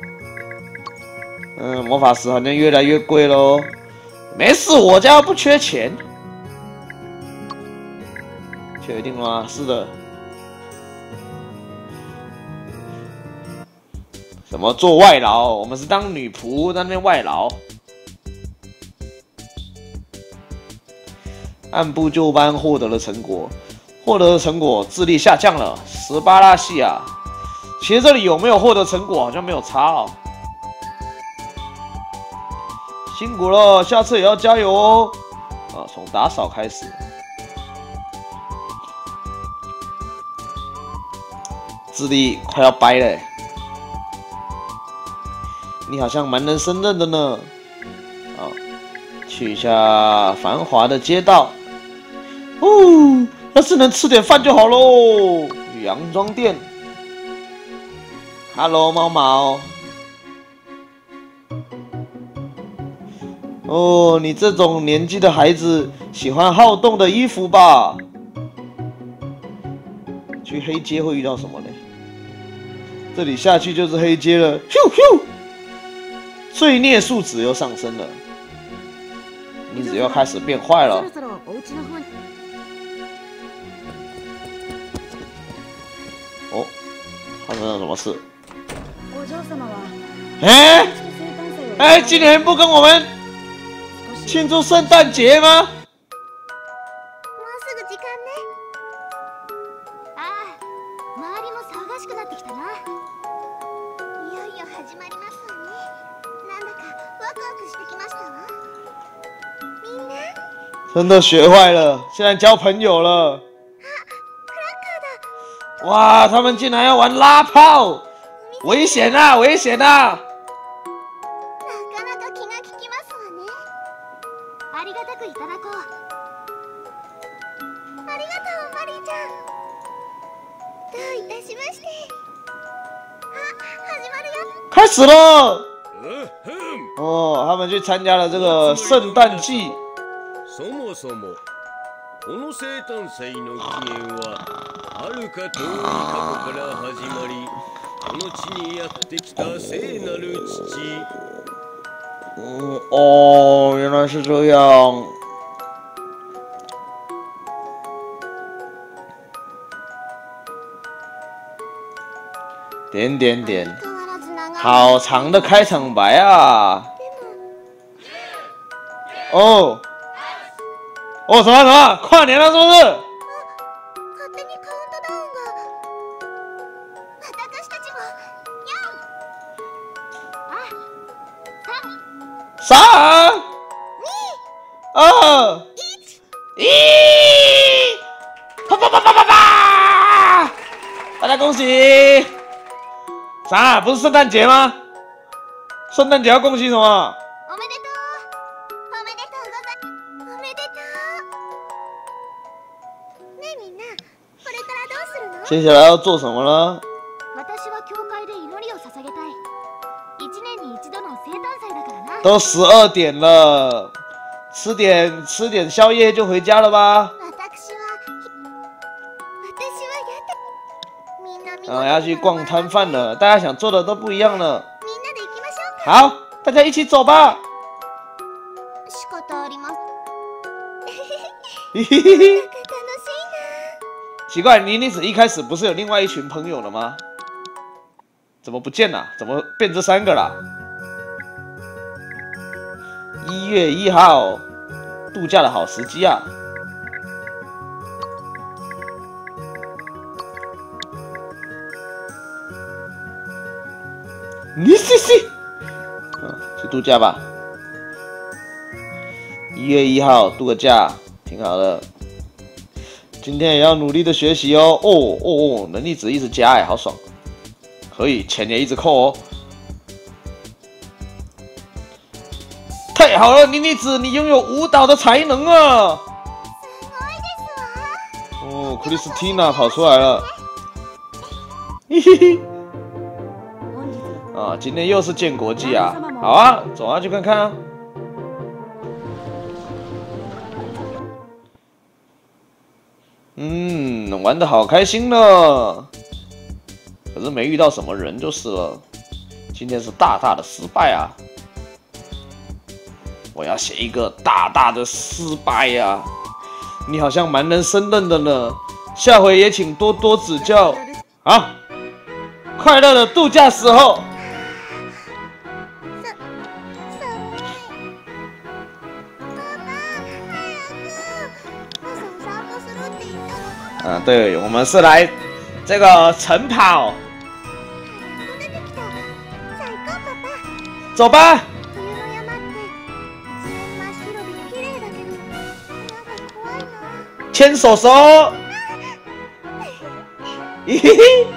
魔法石好像越来越贵喽。没事，我家不缺钱。确定吗？是的。什么做外劳？我们是当女仆，在那边外劳。按部就班获得了成果，智力下降了18拉西亚。其实这里有没有获得成果好像没有差哦。辛苦了，下次也要加油哦。从打扫开始。智力快要掰了，你好像蛮能胜任的呢。去一下繁华的街道。要是能吃点饭就好喽。洋装店。Hello， 猫毛。哦，你这种年纪的孩子喜欢好动的衣服吧？去黑街会遇到什么呢？这里下去就是黑街了。罪孽数值又上升了，你只要开始变坏了。哦，发生了什么事？今年不跟我们庆祝圣诞节吗？ もうすぐ時間ね。周りも騒がしくなってきたな。いよいよ始まりますわね。なんだかワクワクしてきましたわ。みんな。 真的学坏了，现在交朋友了。哇，他们竟然要玩拉炮，危险啊，危险啊！开始了！他们去参加了这个圣诞季。 そもそもこの生誕祭の起源は遥か遠い過去から始まり、この地にやってきた聖なる父。 原来是这样。点点点。 好长的开场白啊！哦，哦，什么？跨年了是不是？ 勝手にカウントダウンが。私たちも4、 3、2、1，啪啪啪啪啪啪！大家恭喜！啥？不是圣诞节吗？圣诞节要恭喜什么？ おめでとう。おめでとうござい。おめでとう。ねえみんな、これからどうするの？ 接下来要做什么呢？ 私は教会で祈りを捧げたい。1年に1度の生誕祭だからな。 都12点了，吃点宵夜就回家了吧？要去逛摊贩了，大家想做的都不一样呢。好，大家一起走吧。奇怪，妮妮子一开始不是有另外一群朋友了吗？怎么不见了？怎么变这3个了？1月1号，度假的好时机啊！你试试，去度假吧。1月1号度个假，挺好的。今天也要努力的学习哦。哦，能力值一直加哎，好爽。可以，钱也一直扣哦。太好了，妮妮子，你拥有舞蹈的才能啊！哦，克里斯蒂娜跑出来了。嘿嘿嘿。啊，今天又是建国祭啊！好啊，走啊，去看看啊。玩得好开心呢，可是没遇到什么人就是了。今天是大大的失败啊！我要写一个大大的失败呀！你好像蛮能胜任的呢，下回也请多多指教。好，快乐的度假时候。对，我们是来这个晨跑，走吧。牵手手。嘿嘿嘿。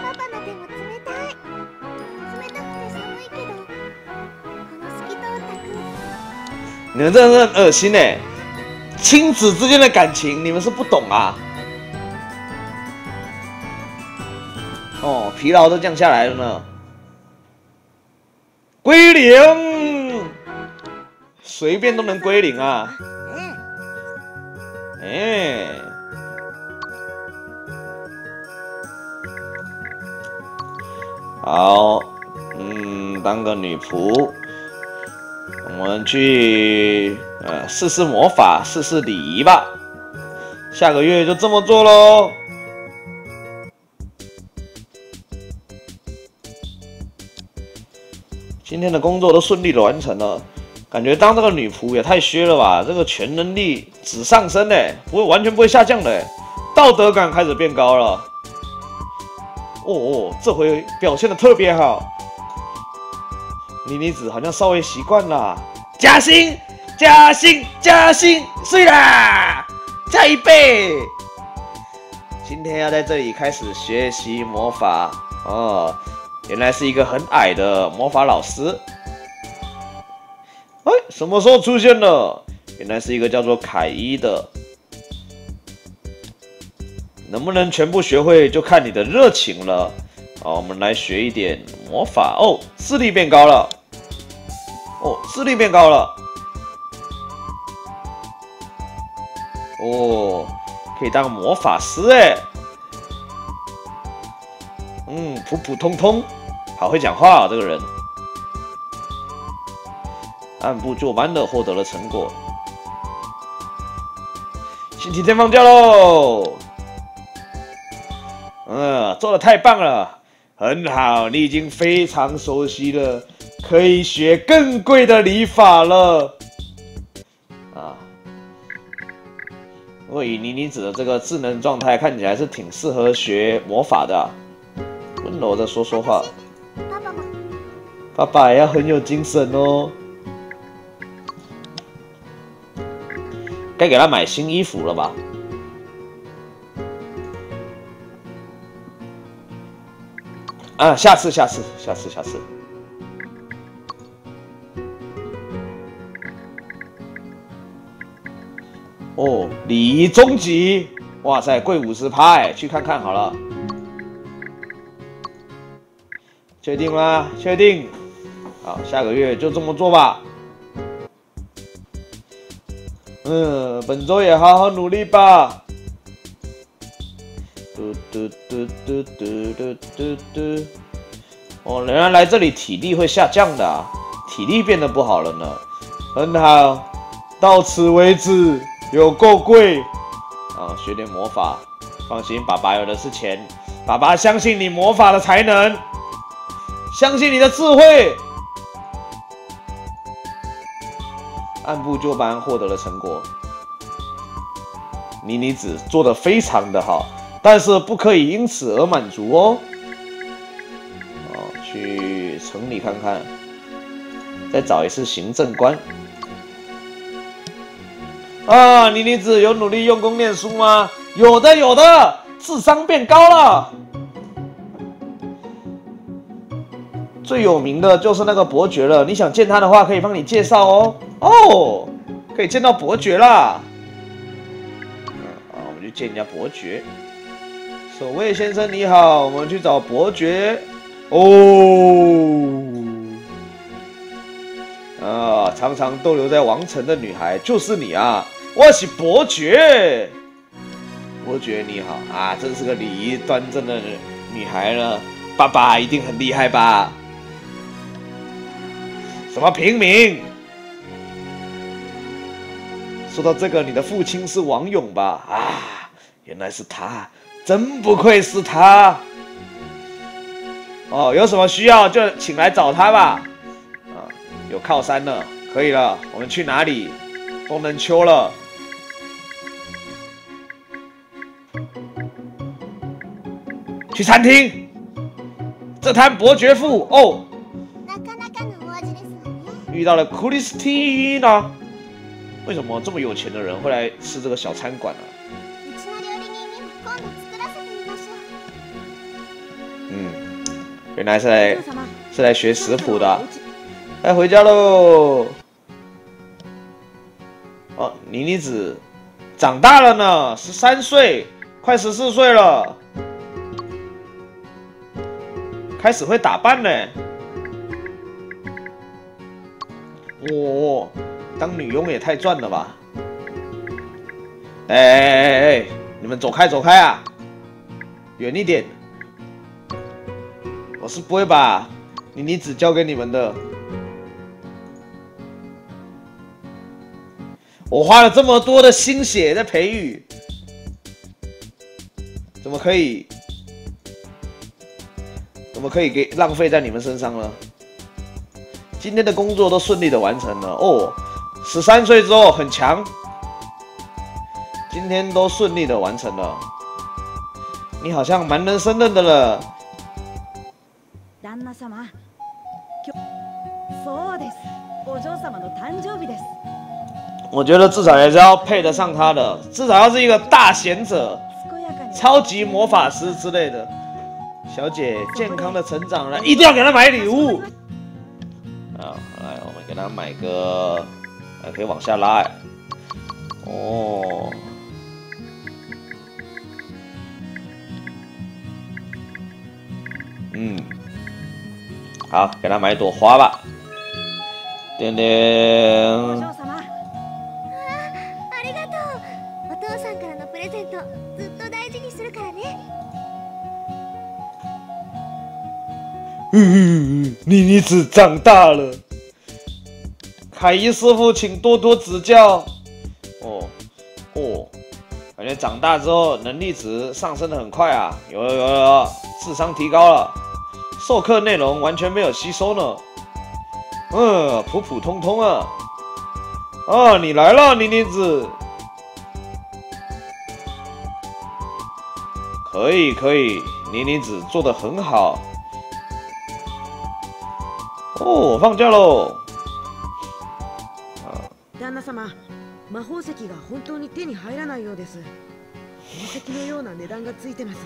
你们真的很恶心哎！亲子之间的感情，你们是不懂啊。哦，疲劳都降下来了呢。归零，随便都能归零啊！好，当个女仆，我们去试试魔法，试试礼仪吧。下个月就这么做喽。今天的工作都顺利的完成了，感觉当这个女仆也太削了吧！这个全能力只上升嘞，完全不会下降的，道德感开始变高了。这回表现的特别好，妮妮子好像稍微习惯了。加薪，加薪，加薪，睡啦，加1倍！今天要在这里开始学习魔法哦。原来是一个很矮的魔法老师。什么时候出现的？原来是一个叫做凯伊的。能不能全部学会，就看你的热情了。好，我们来学一点魔法哦，智力变高了。智力变高了。可以当魔法师哎。普普通通，好会讲话啊，这个人。按部就班的获得了成果。星期天放假喽！做得太棒了！ 很好，你已经非常熟悉了，可以学更贵的礼法了。啊，不过以妮妮子的这个智能状态，看起来是挺适合学魔法的、啊。温柔的说说话，爸爸也要很有精神哦。该给他买新衣服了吧？啊，下次。哦，礼仪终极，哇塞，贵50%哎，去看看好了。确定吗？确定。好，下个月就这么做吧。本周也好好努力吧。哦，原来来这里体力会下降的、啊，体力变得不好了呢。很好，到此为止，有够贵。啊，学点魔法，放心，爸爸有的是钱。爸爸相信你魔法的才能，相信你的智慧。按部就班获得了成果，妮妮子做得非常的好，但是不可以因此而满足哦。去城里看看，再找一次行政官。啊，妮妮子有努力用功念书吗？有的，智商变高了。最有名的就是那个伯爵了，你想见他的话，可以帮你介绍哦。哦，可以见到伯爵啦。好，我们去见人家伯爵。守卫先生你好，我们去找伯爵。常常逗留在王城的女孩就是你啊！我是伯爵。伯爵你好啊，真是个礼仪端正的女孩呢。爸爸一定很厉害吧？什么平民？说到这个，你的父亲是王勇吧？啊，原来是他，真不愧是他。哦，有什么需要就请来找他吧。啊，有靠山了，可以了。我们去哪里？都能秋了。去餐厅。这摊伯爵父哦。遇到了克里斯蒂娜。为什么这么有钱的人会来吃这个小餐馆呢？原来是来学食谱的。来回家喽。哦，妮妮子长大了呢，13岁，快14岁了，开始会打扮呢。哦，当女佣也太赚了吧！哎，你们走开啊，远一点。我是不会把妮妮子交给你们的。我花了这么多的心血在培育，怎么可以给浪费在你们身上呢？今天的工作都顺利的完成了哦，13岁之后很强，今天都顺利的完成了。你好像蛮能胜任的了。 旦那様、そうです。お嬢様の誕生日です。 我觉得至少也是要配得上他的，至少要是一个大贤者、超级魔法师之类的。小姐健康的成长了，一定要给她买礼物。好，来，我们给她买个，可以往下拉。哦。好，给她买一朵花吧。点点。妮妮子长大了，凯伊师傅请多多指教。感觉长大之后能力值上升的很快啊，有，智商提高了。 授课内容完全没有吸收呢。普普通通啊。啊，你来了，妮妮子。可以可以，妮妮子做得很好。哦，放假喽。 旦那様、魔法石が本当に手に入らないようです。宝石のような値段がついてます。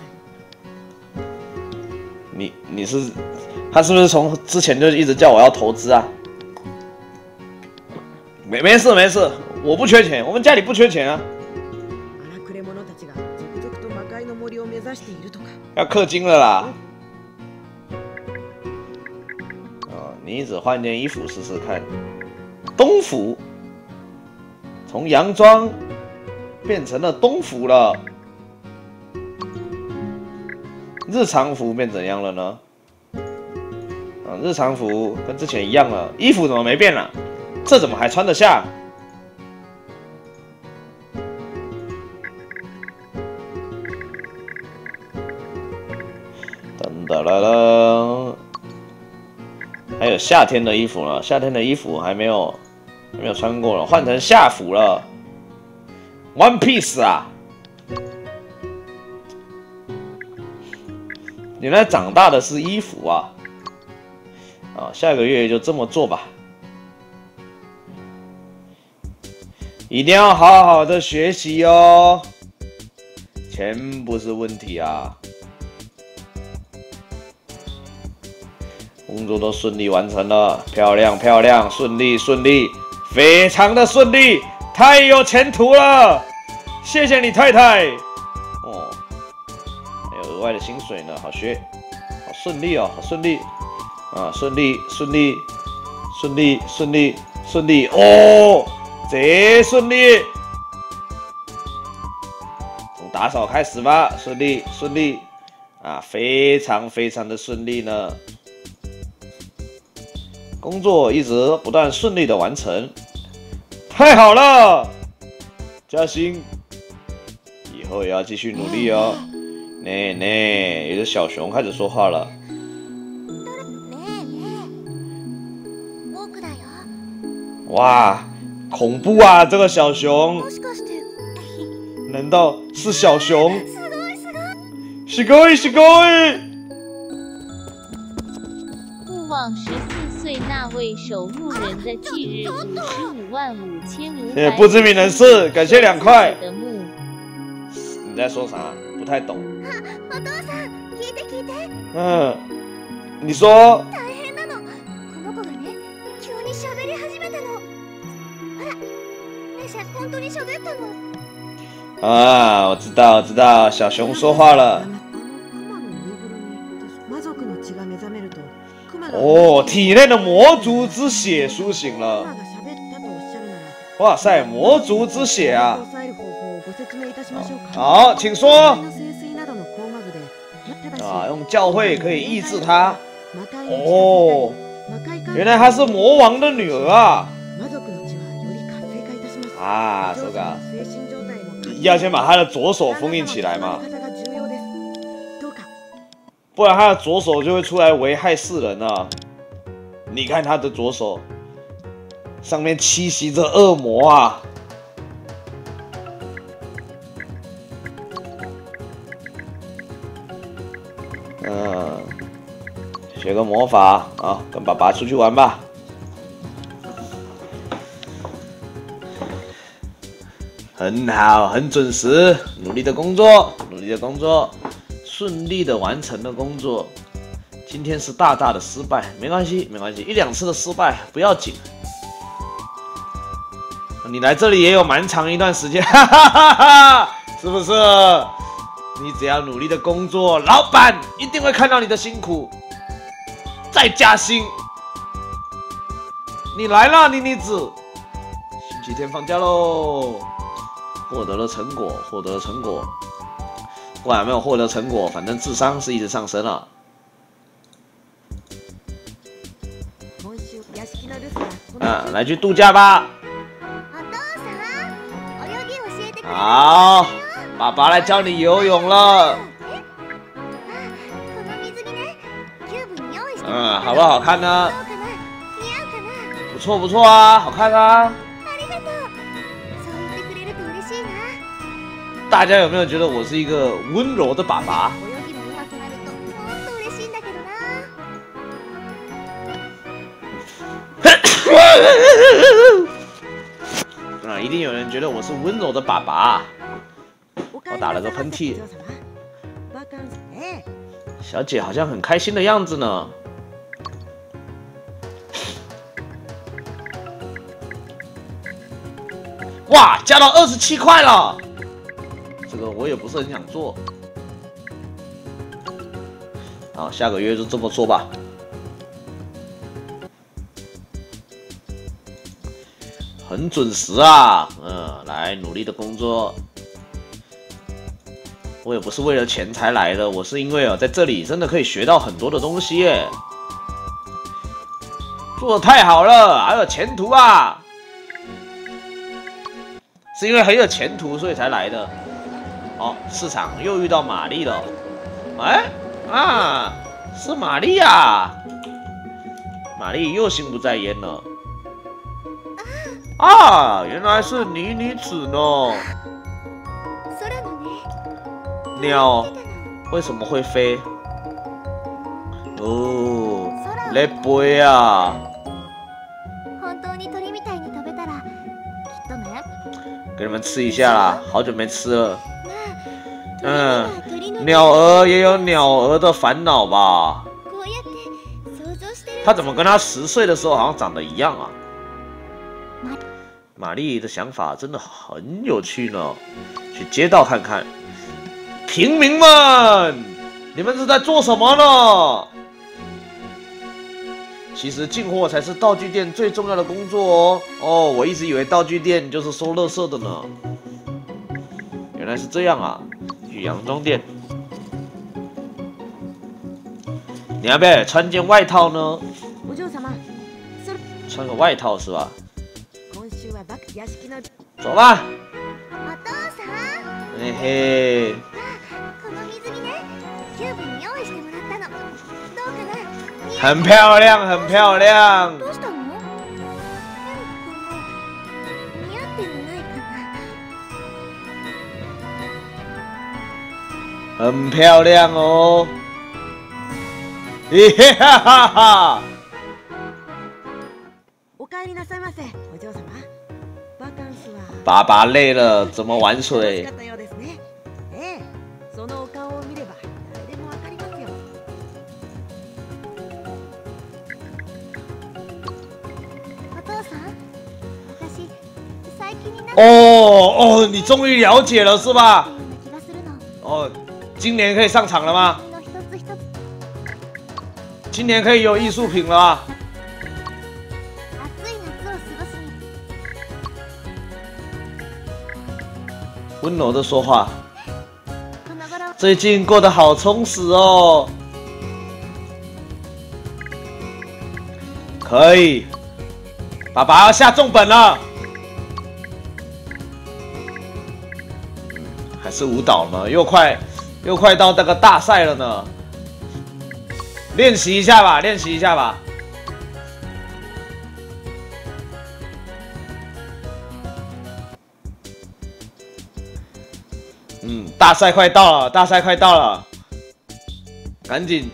你是他是不是从之前就一直叫我要投资啊？没事没事，我不缺钱，我们家里不缺钱啊。 荒くれ者たちが続々と魔界の森を目指しているとか。 要氪金了啦。你只换件衣服试试看，冬服，从洋装变成了冬服了。日常服变怎样了呢？日常服跟之前一样了，衣服怎么没变了？这怎么还穿得下？噔噔啦啦，还有夏天的衣服了，夏天的衣服还没有穿过了，换成夏服了 ，One Piece 啊！原来长大的是衣服啊！下个月就这么做吧。一定要好好的学习哦，钱不是问题啊。工作都顺利完成了，漂亮漂亮，顺利顺利，非常的顺利，太有前途了！谢谢你太太。哦，还有额外的薪水呢，好学，好顺利哦，好顺利啊，顺利顺利顺利顺利顺利哦，贼顺利！从打扫开始吧，顺利顺利啊，非常非常的顺利呢。工作一直不断顺利的完成，太好了！加薪，以后也要继续努力哦。呢，有个小熊开始说话了。哇，恐怖啊！这个小熊，难道是小熊？すごいすごい！ 勿忘14岁那位守墓人的忌日555500。 不知名人士，感谢2块。你在说啥？不太懂。你说。啊，我知道，小熊说话了。哦，体内的魔族之血苏醒了。哇塞，魔族之血啊！好，请说。用教会可以抑制他。哦，原来她是魔王的女儿啊！啊，そうか。要先把他的左手封印起来嘛，不然他的左手就会出来危害世人啊！你看他的左手，上面栖息着恶魔啊！学个魔法啊，跟爸爸出去玩吧。很好，很准时，努力的工作，顺利的完成了工作。今天是大的失败，没关系，一两次的失败不要紧。你来这里也有蛮长一段时间，哈哈哈哈，是不是？你只要努力的工作，老板一定会看到你的辛苦，再加薪。你来了，妮妮子，星期天放假喽。获得了成果，不管有没有获得成果，反正智商是一直上升了。来去度假吧。好，爸爸来教你游泳了。 好不好看呢？ どうかな？似合うかな？ 不错不错啊，好看啊！ ありがとう。そう言ってくれると嬉しいな。 大家有没有觉得我是一个温柔的爸爸？ 泳ぎも上手くなるともっと嬉しいんだけどな。 一定有人觉得我是温柔的爸爸。我打了个喷嚏。小姐好像很开心的样子呢。哇，加到27块了！这个我也不是很想做。好，下个月就这么做吧。很准时啊，来努力的工作。我也不是为了钱才来的，我是因为在这里真的可以学到很多的东西耶。做得太好了，还有前途啊！是因为很有前途，所以才来的。哦，市场又遇到玛丽了。哎啊，是玛丽啊！玛丽又心不在焉了。啊，原来是妮妮子呢。鸟为什么会飞？哦，来飞啊！ 本当に鳥みたいに飛べたら、きっとね。 给你们吃一下啦，好久没吃了。鸟儿也有鸟儿的烦恼吧？他怎么跟他10岁的时候好像长得一样啊？玛丽的想法真的很有趣呢，去街道看看。平民们，你们是在做什么呢？其实进货才是道具店最重要的工作哦。哦，我一直以为道具店就是收垃圾的呢。原来是这样啊！去洋装店，你要不要穿件外套呢？穿个外套是吧？走吧。嘿嘿。很漂亮，很漂亮。很漂亮哦。嘿嘿哈哈哈。爸爸累了，怎么玩水？哦，你终于了解了是吧？哦，今年可以上场了吗？今年可以有艺术品了吗？温柔的说话，最近过得好充实哦。可以，爸爸要下重本了。还是舞蹈呢？又快到那个大赛了呢。练习一下吧，练习一下吧。大赛快到了，大赛快到了，赶紧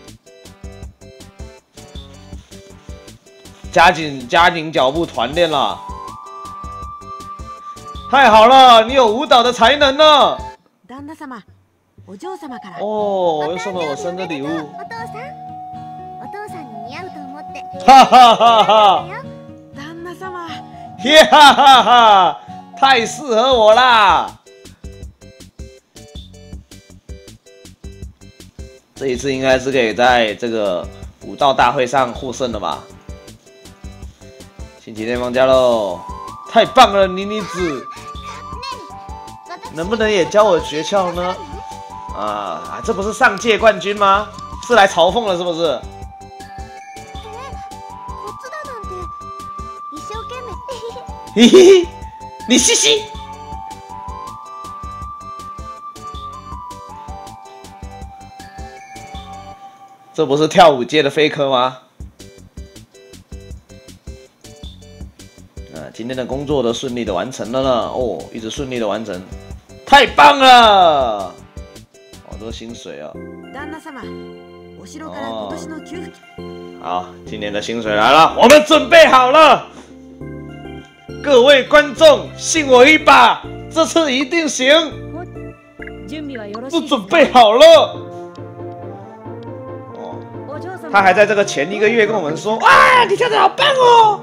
加紧脚步团练了。太好了，你有舞蹈的才能呢。哦，又送了我生日礼物。哈哈哈哈！耶哈哈哈！太适合我啦！这一次应该是可以在这个武道大会上获胜的吧？星期天放假喽！太棒了，妮妮子！能不能也教我诀窍呢？这不是上届冠军吗？是来嘲讽了是不是？嘿嘿，你嘻嘻。这不是跳舞界的飞科吗？ 今天的工作都顺利的完成了呢。哦，一直顺利的完成，太棒了！好多薪水哦。 旦那様、お城から今年の給付。 好，今年的薪水来了，我们准备好了。各位观众，信我一把，这次一定行。 準備はよろし都いですか？ 准备好了。哦， お嬢様。 他还在这个前1个月跟我们说，哇，你跳得好棒哦。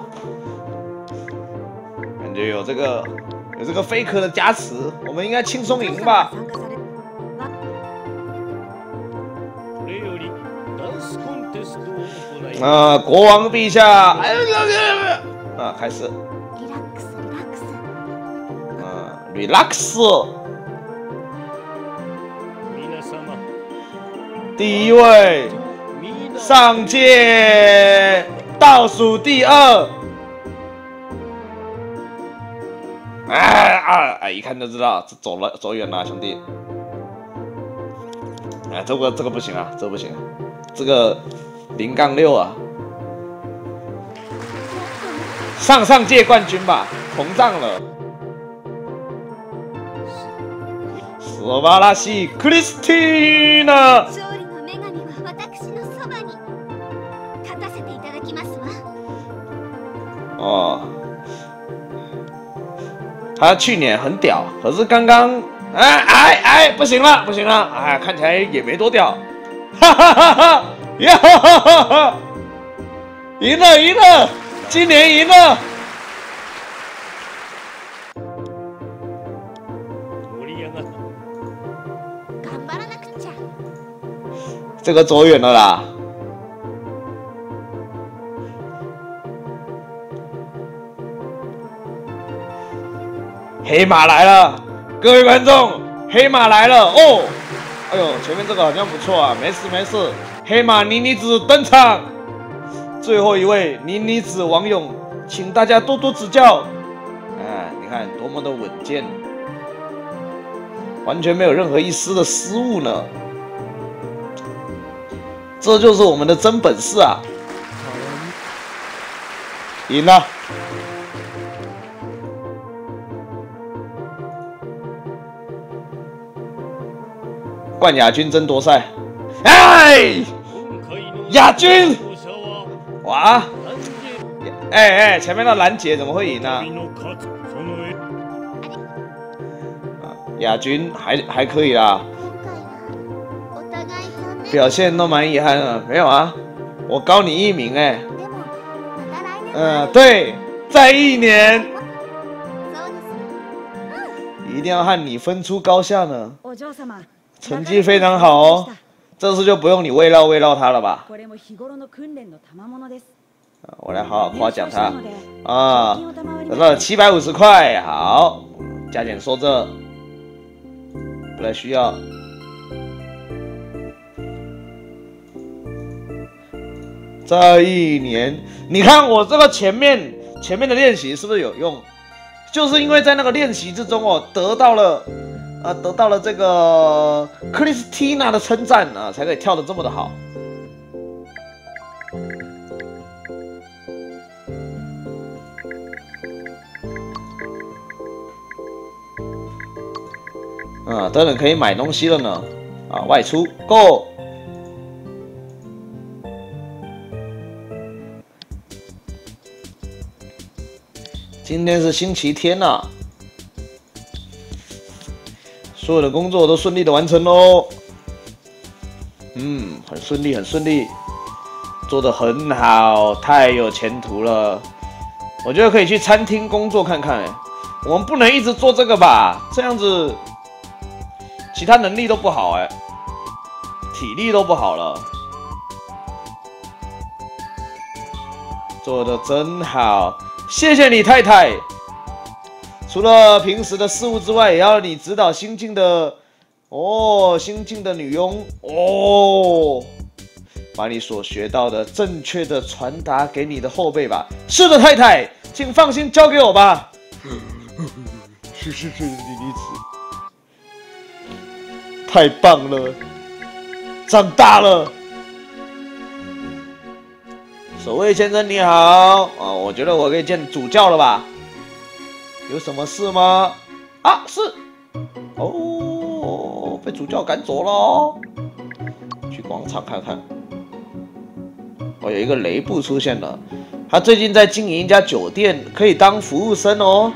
感觉有这个faker 的加持，我们应该轻松赢吧？ 参加される。 これよりダンスコンテストを行い国王陛下，开始， リラックスリラックス。 relax。 皆様第一位皆上届倒数第2。一看就知道这走远了，兄弟。这个不行啊，这个不行，这个0-6啊。上届冠军吧，膨胀了。素晴らしいクリスティーナ。 勝利の女神は私のそばに立たせていただきますわ。 哦，他去年很屌，可是刚刚不行了，看起来也没多屌，哈哈哈哈！呀，赢了，今年赢了。 盛り上がった。 頑張らなくちゃ。 这个走远了啦。黑马来了，各位观众，黑马来了哦！哎呦，前面这个好像不错啊，没事，黑马妮妮子登场，最后一位妮妮子王勇，请大家多多指教。你看多么的稳健，完全没有任何一丝的失误呢，这就是我们的真本事啊！赢了。冠亚军争夺赛，亚军！哇！前面的兰姐怎么会赢呢？亚军还可以啦， お互い残念。 表现都蛮遗憾的。没有啊，我高你1名でもまた来年。 对，再1年， そうです。 一定要和你分出高下呢。 お嬢様。 成绩非常好哦，这次就不用你慰劳他了吧？ これも日頃の訓練の賜物です。 我来好好夸奖他啊！得到了750块，好，加减收这，不太需要。再1年，你看我这个前面的练习是不是有用？就是因为在那个练习之中哦，得到了这个克里斯蒂娜的称赞啊，才可以跳得这么的好。等等可以买东西了呢。外出 Go。今天是星期天呐。所有的工作都顺利的完成喽，很顺利，做得很好，太有前途了。我觉得可以去餐厅工作看看。我们不能一直做这个吧，这样子其他能力都不好体力都不好了。做得真好，谢谢你太太。除了平时的事务之外，也要你指导新进的女佣把你所学到的正确的传达给你的后辈吧。是的，太太，请放心交给我吧。是妮妮子，太棒了，长大了。守卫先生你好我觉得我可以见主教了吧？ 有什么事吗？啊，是。哦，被主教赶走了。去广场看看。哦，有一个雷布出现了。他最近在经营一家酒店，可以当服务生哦。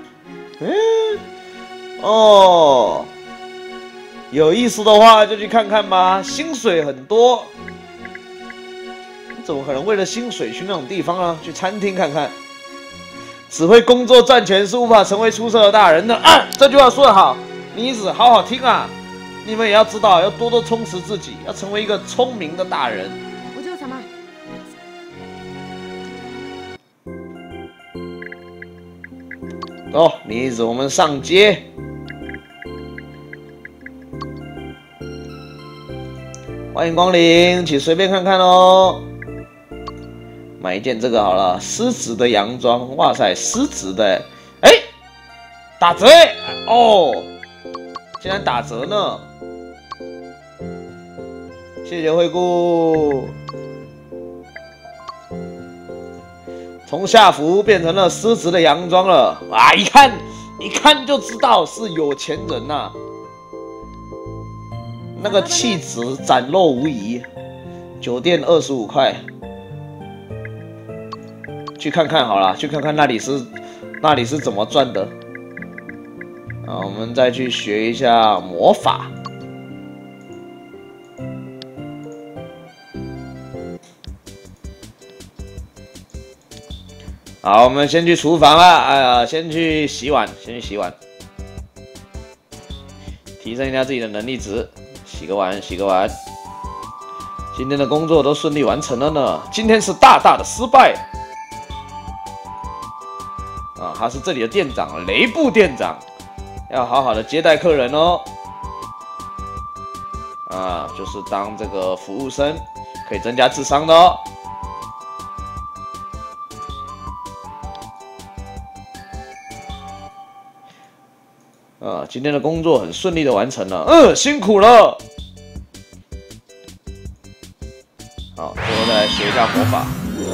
哦，有意思的话就去看看吧，薪水很多。你怎么可能为了薪水去那种地方呢？去餐厅看看。只会工作赚钱是无法成为出色的大人的。啊，这句话说得好，妮子好好听啊！你们也要知道，要多多充实自己，要成为一个聪明的大人。 お嬢様。 哦，妮子，我们上街。欢迎光临，请随便看看哦。买一件这个好了，丝质的洋装。哇塞，丝质的，哎，打折哎！哦，竟然打折呢！谢谢惠顾。从夏服变成了丝质的洋装了啊！一看就知道是有钱人呐、那个气质展露无遗。酒店25块，去看看好了，去看看那里是怎么赚的。啊，我们再去学一下魔法。好，我们先去厨房啦！哎呀，先去洗碗，提升一下自己的能力值。洗个碗。今天的工作都顺利完成了呢。今天是大大的失败。啊，他是这里的店长，雷布店长，要好好的接待客人哦。啊，就是当这个服务生，可以增加智商的哦。今天的工作很顺利的完成了，辛苦了。好，最后再来学一下魔法。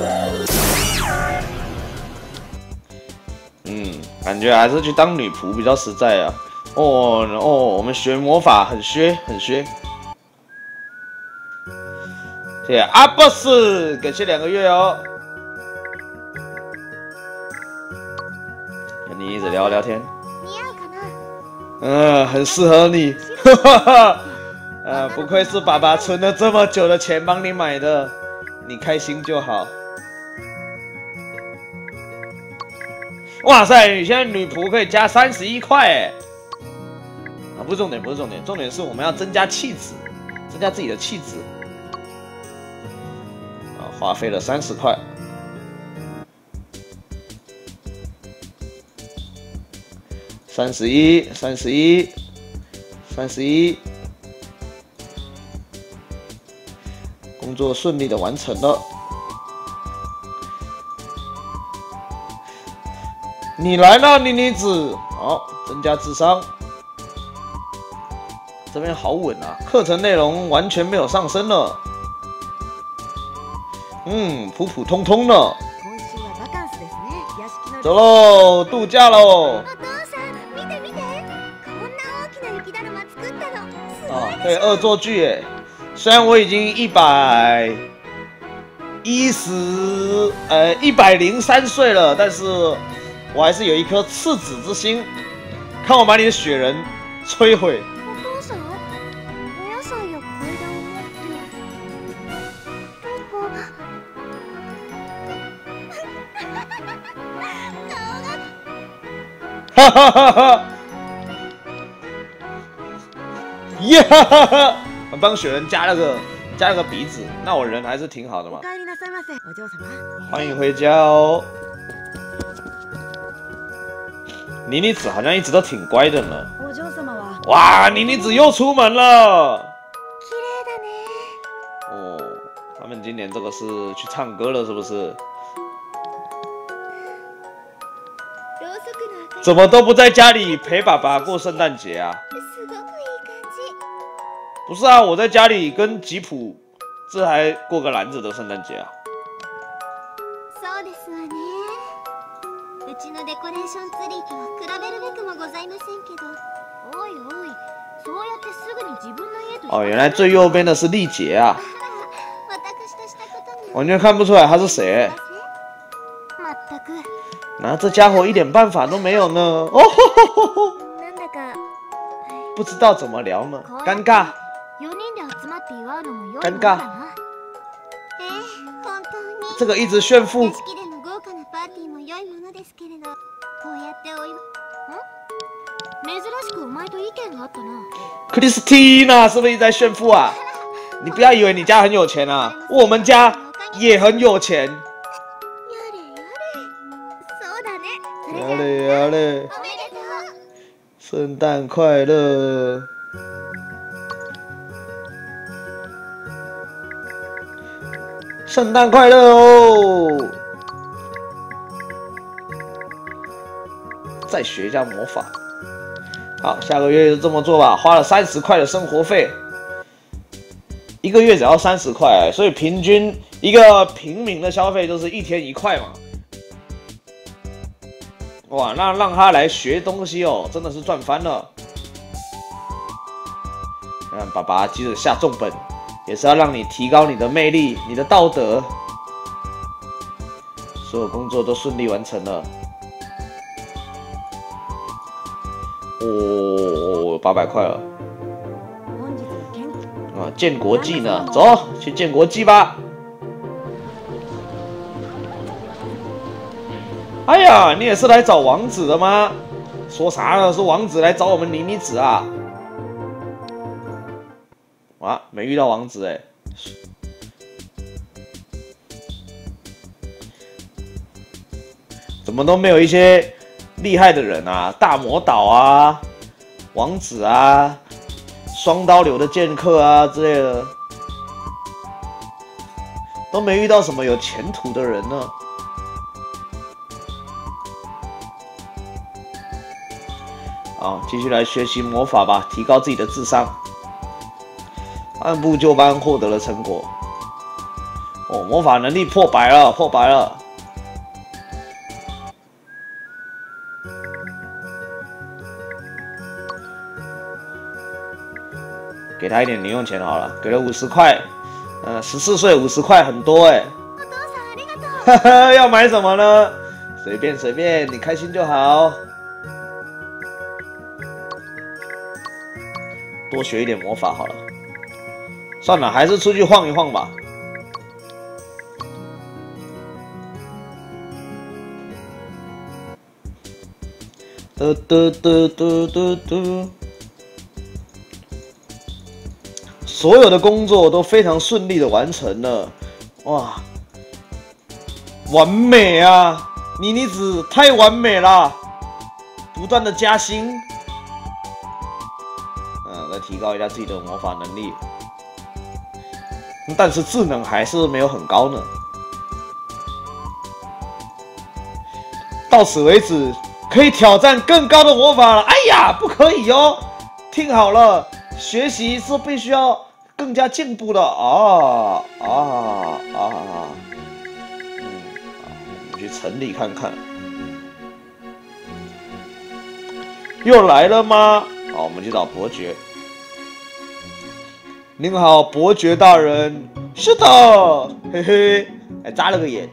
感觉还是去当女仆比较实在啊。我们学魔法很削。谢谢阿 boss， 感谢2个月哦。跟你一直聊聊天。很适合你，不愧是爸爸存了这么久的钱帮你买的，你开心就好。哇塞，你现在女仆可以加31块哎！啊，不是重点，重点是我们要增加气质，增加自己的气质。啊，花费了30块。31，工作顺利的完成了。你来了，妮子。好，增加智商。这边好稳啊，课程内容完全没有上升了。普普通通呢。走喽，度假喽。可以恶作剧耶！虽然我已经103岁了，但是我还是有一颗赤子之心。看我把你的雪人摧毁！哈哈哈哈！耶哈哈哈！我帮雪人加了个鼻子，那我人还是挺好的嘛。欢迎回家哦。妮子好像一直都挺乖的呢。哇，妮子又出门了。哦，他们今年这个是去唱歌了，是不是？怎么都不在家里陪爸爸过圣诞节啊？不是啊，我在家里跟吉普，这还过个篮子的圣诞节啊。 そうですわね。うちのデコレーションツリーと哦，原来最右边的是丽姐啊，完全看不出来他是谁。那这家伙一点办法都没有呢。哦吼吼吼，不知道怎么聊呢，尴尬，尴尬。这个一直炫富。克里斯蒂娜是不是一直在炫富啊？你不要以为你家很有钱啊，我们家也很有钱。呀嘞呀嘞，圣诞快乐！圣诞快乐哦！再学一下魔法。好，下个月就这么做吧。花了30块的生活费，1个月只要30块，所以平均一个平民的消费就是1天1块嘛。哇，那让他来学东西哦，真的是赚翻了。爸爸急着下重本，也是要让你提高你的魅力、你的道德。所有工作都顺利完成了。哦，800块了。啊，建国记呢？走，去建国记吧。哎呀，你也是来找王子的吗？说啥呢？是王子来找我们妮妮子啊？啊，没遇到王子哎。怎么都没有一些厉害的人啊？大魔导啊，王子啊，双刀流的剑客啊之类的，都没遇到什么有前途的人呢。好，继续来学习魔法吧，提高自己的智商。按部就班获得了成果。哦，魔法能力破100了，破100了。给他一点零用钱好了，给了50块。14岁50块很多哎。哈哈，要买什么呢？随便随便，你开心就好。多学一点魔法好了。算了，还是出去晃一晃吧。所有的工作都非常顺利的完成了，哇，完美啊！妮妮子太完美了，不断的加薪。来提高一下自己的魔法能力，但是智能还是没有很高呢。到此为止，可以挑战更高的魔法了。哎呀，不可以哦！听好了，学习是必须要更加进步的啊！我们去城里看看。又来了吗？好，我们去找伯爵。您好，伯爵大人。是的，嘿嘿，还眨了个眼。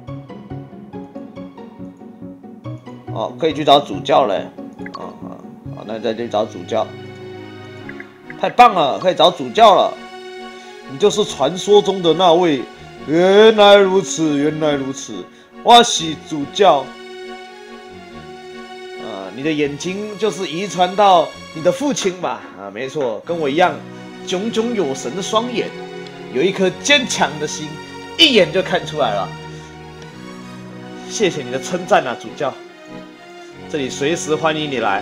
哦，可以去找主教嘞。好，那再去找主教。太棒了，可以找主教了。你就是传说中的那位。原来如此，原来如此。我是主教。你的眼睛就是遗传到你的父亲吧？没错，跟我一样。炯炯有神的双眼，有一颗坚强的心，一眼就看出来了。谢谢你的称赞啊，主教。这里随时欢迎你来。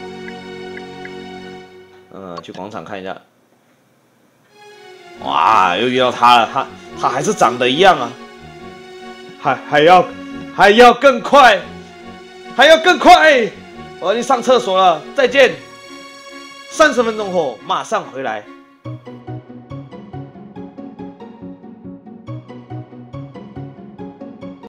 去广场看一下。哇，又遇到他了，他还是长得一样啊，还要更快，还要更快！我要去上厕所了，再见。30分钟后马上回来。